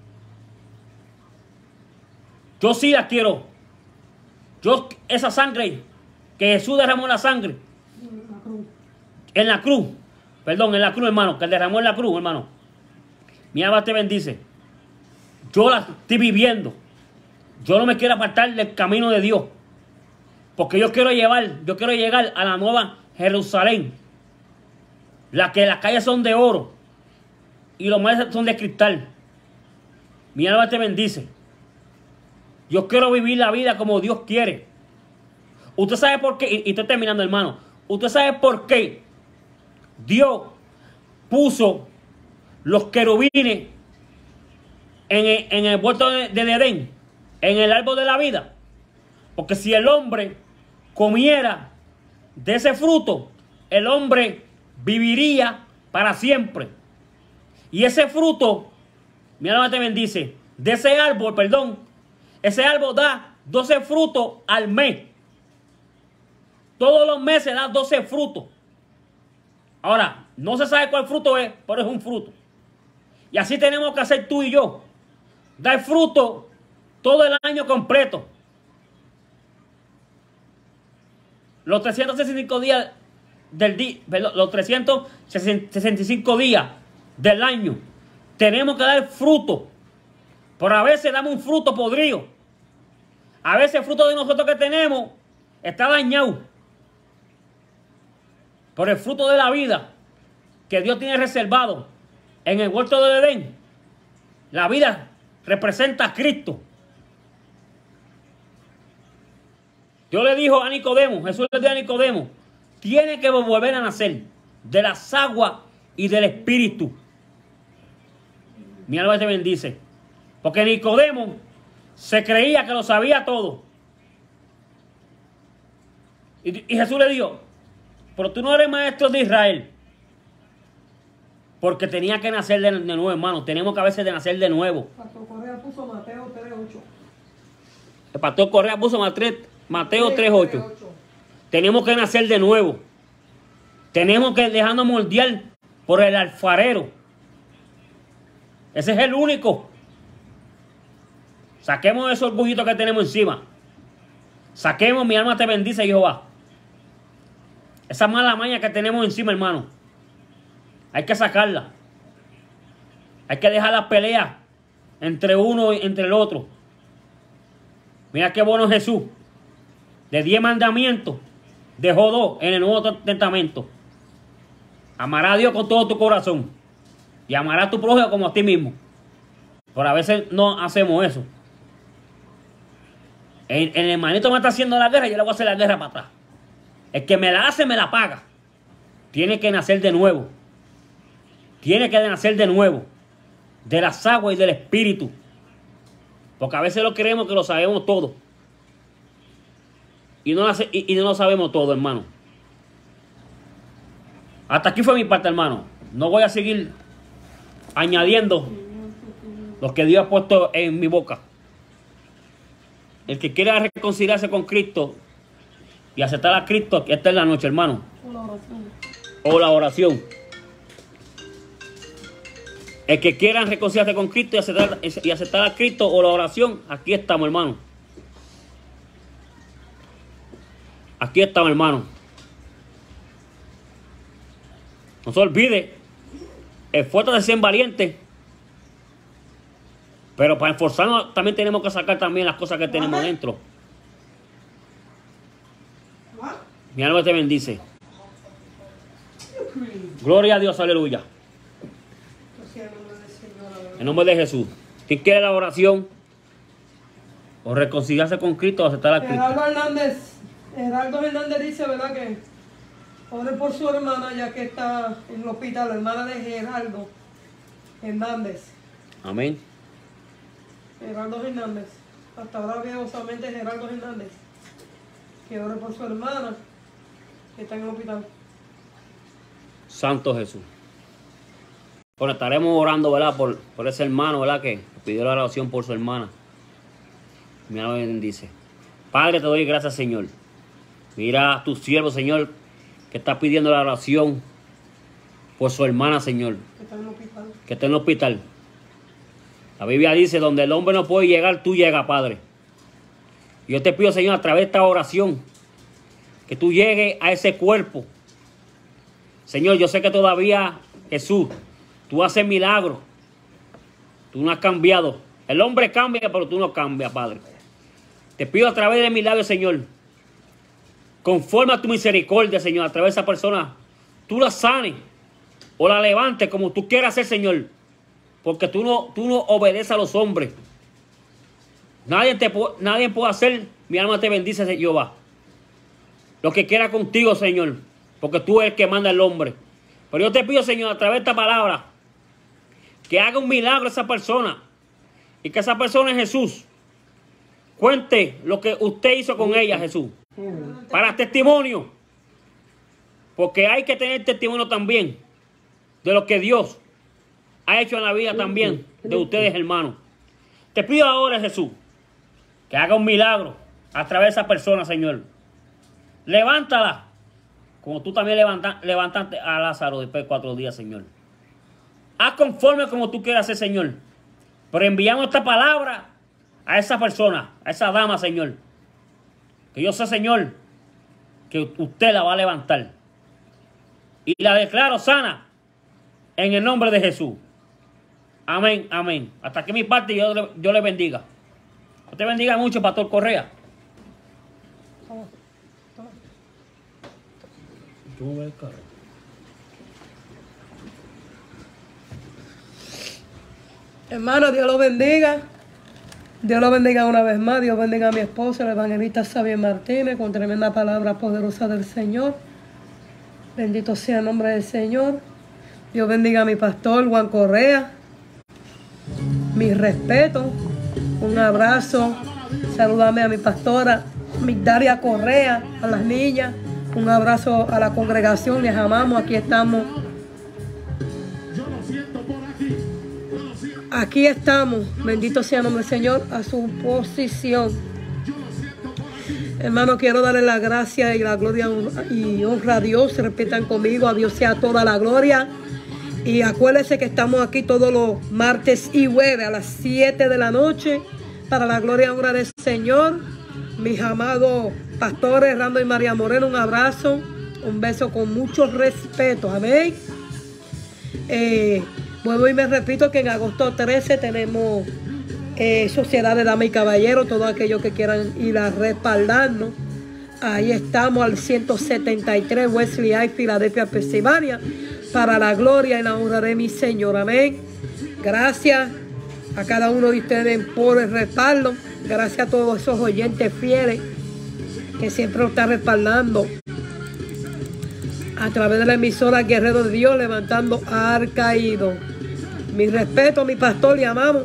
Yo sí la quiero. Yo, esa sangre que Jesús derramó la sangre en la cruz. Perdón, en la cruz, hermano, que derramó en la cruz, hermano. Mi alma te bendice. Yo la estoy viviendo. Yo no me quiero apartar del camino de Dios. Porque yo quiero llevar, yo quiero llegar a la nueva Jerusalén. La que las calles son de oro y los mares son de cristal. Mi alma te bendice. Yo quiero vivir la vida como Dios quiere. Usted sabe por qué, y estoy terminando, hermano. Usted sabe por qué Dios puso los querubines en el, en el huerto de, de Edén, en el árbol de la vida. Porque si el hombre comiera de ese fruto, el hombre viviría para siempre. Y ese fruto, mi alma te bendice, de ese árbol, perdón, ese árbol da doce frutos al mes. Todos los meses da doce frutos. Ahora, no se sabe cuál fruto es, pero es un fruto. Y así tenemos que hacer tú y yo. Dar fruto todo el año completo. Los trescientos sesenta y cinco días del día, los trescientos sesenta y cinco días del año, tenemos que dar fruto. Pero a veces damos un fruto podrido. A veces el fruto de nosotros que tenemos está dañado. Por el fruto de la vida que Dios tiene reservado en el huerto de Edén, la vida representa a Cristo. Dios le dijo a Nicodemo, Jesús le dijo a Nicodemo, tiene que volver a nacer de las aguas y del Espíritu. Mi alma te bendice. Porque Nicodemo se creía que lo sabía todo. Y, y Jesús le dijo, pero tú no eres maestro de Israel. Porque tenía que nacer de, de nuevo, hermano. Tenemos que a veces de nacer de nuevo. Pastor Correa puso Mateo tres ocho. El pastor Correa puso Mateo tres ocho. Tenemos que nacer de nuevo. Tenemos que dejarnos moldear por el alfarero. Ese es el único. Saquemos ese orgullito que tenemos encima. Saquemos, mi alma te bendice, Jehová. Esa mala maña que tenemos encima, hermano. Hay que sacarla. Hay que dejar las peleas entre uno y entre el otro. Mira qué bueno es Jesús. De diez mandamientos, dejó dos en el Nuevo Testamento. Amará a Dios con todo tu corazón. Y amará a tu prójimo como a ti mismo. Pero a veces no hacemos eso. El, el hermanito me está haciendo la guerra, yo le voy a hacer la guerra para atrás. El que me la hace, me la paga. Tiene que nacer de nuevo. Tiene que nacer de nuevo. De las aguas y del espíritu. Porque a veces lo creemos que lo sabemos todo. Y no, y, y no lo sabemos todo, hermano. Hasta aquí fue mi parte, hermano. No voy a seguir añadiendo lo que Dios ha puesto en mi boca. El que quiera reconciliarse con Cristo y aceptar a Cristo, esta es la noche, hermano. O la oración. O la oración. El que quiera reconciliarse con Cristo y aceptar, y aceptar a Cristo o la oración, aquí estamos, hermano. Aquí estamos, hermano. No se olvide, esfuérzate de ser valiente. Pero para esforzarnos también tenemos que sacar también las cosas que tenemos dentro. Mi alma te bendice. Gloria a Dios, aleluya. En nombre de Jesús. ¿Quién quiere la oración? O reconciliarse con Cristo o aceptar a Cristo. Gerardo Hernández, Gerardo Hernández dice, ¿verdad? Que ore por su hermana ya que está en el hospital, la hermana de Gerardo Hernández. Amén. Gerardo Hernández. Hasta ahora veo solamente Gerardo Hernández. Que ore por su hermana que está en el hospital. Santo Jesús. Bueno, estaremos orando, ¿verdad? Por, por ese hermano, ¿verdad? Que pidió la oración por su hermana. Mi alma bendice. Padre, te doy gracias, Señor. Mira a tu siervo, Señor, que está pidiendo la oración por su hermana, Señor. Que está en el hospital. Que está en el hospital. La Biblia dice, donde el hombre no puede llegar, tú llegas, Padre. Yo te pido, Señor, a través de esta oración, que tú llegues a ese cuerpo. Señor, yo sé que todavía, Jesús, tú haces milagros. Tú no has cambiado. El hombre cambia, pero tú no cambias, Padre. Te pido a través de milagros, Señor, conforme a tu misericordia, Señor, a través de esa persona, tú la sanes o la levantes como tú quieras hacer, Señor. Porque tú no, tú no obedeces a los hombres. Nadie, te, nadie puede hacer, mi alma te bendice, Jehová. Lo que quiera contigo, Señor. Porque tú eres el que manda el hombre. Pero yo te pido, Señor, a través de esta palabra, que haga un milagro a esa persona. Y que esa persona es Jesús. Cuente lo que usted hizo con ella, Jesús. Para testimonio. Porque hay que tener testimonio también de lo que Dios ha hecho en la vida también de ustedes, hermanos. Te pido ahora, Jesús, que haga un milagro a través de esa persona, Señor. Levántala, como tú también levanta, levantaste a Lázaro después de cuatro días, Señor. Haz conforme como tú quieras hacer, Señor. Pero enviamos esta palabra a esa persona, a esa dama, Señor. Que yo sé, Señor, que usted la va a levantar. Y la declaro sana en el nombre de Jesús. Amén, amén. Hasta aquí mi parte, yo, yo le bendiga. Dios te bendiga mucho, Pastor Correa. ¿Cómo va el carro? Hermano, Dios lo bendiga. Dios lo bendiga una vez más. Dios bendiga a mi esposo, el evangelista Xavier Martínez, con tremenda palabra poderosa del Señor. Bendito sea el nombre del Señor. Dios bendiga a mi pastor Juan Correa. Mi respeto. Un abrazo. Saludame a mi pastora Migdalia Correa, a las niñas. Un abrazo a la congregación. Les amamos. Aquí estamos. Aquí estamos. Bendito sea el nombre del Señor. A su posición. Hermano, quiero darle la gracia y la gloria y honra a Dios. Se repitan conmigo. A Dios sea toda la gloria Y acuérdense que estamos aquí todos los martes y jueves a las siete de la noche para la gloria y honra del Señor. Mis amados pastores Rando y María Moreno, un abrazo, un beso con mucho respeto. Amén. Eh, vuelvo y me repito que en agosto trece tenemos eh, Sociedad de Damas y Caballeros, todos aquellos que quieran ir a respaldarnos. Ahí estamos al ciento setenta y tres Wesley Ave, Filadelfia, Pensilvania, para la gloria y la honra de mi Señor. Amén. Gracias a cada uno de ustedes por el respaldo. Gracias a todos esos oyentes fieles que siempre nos están respaldando a través de la emisora Guerrero de Dios, levantando al caído. Mi respeto a mi pastor, le amamos.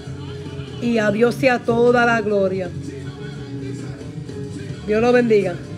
Y a Dios sea toda la gloria. Dios lo bendiga.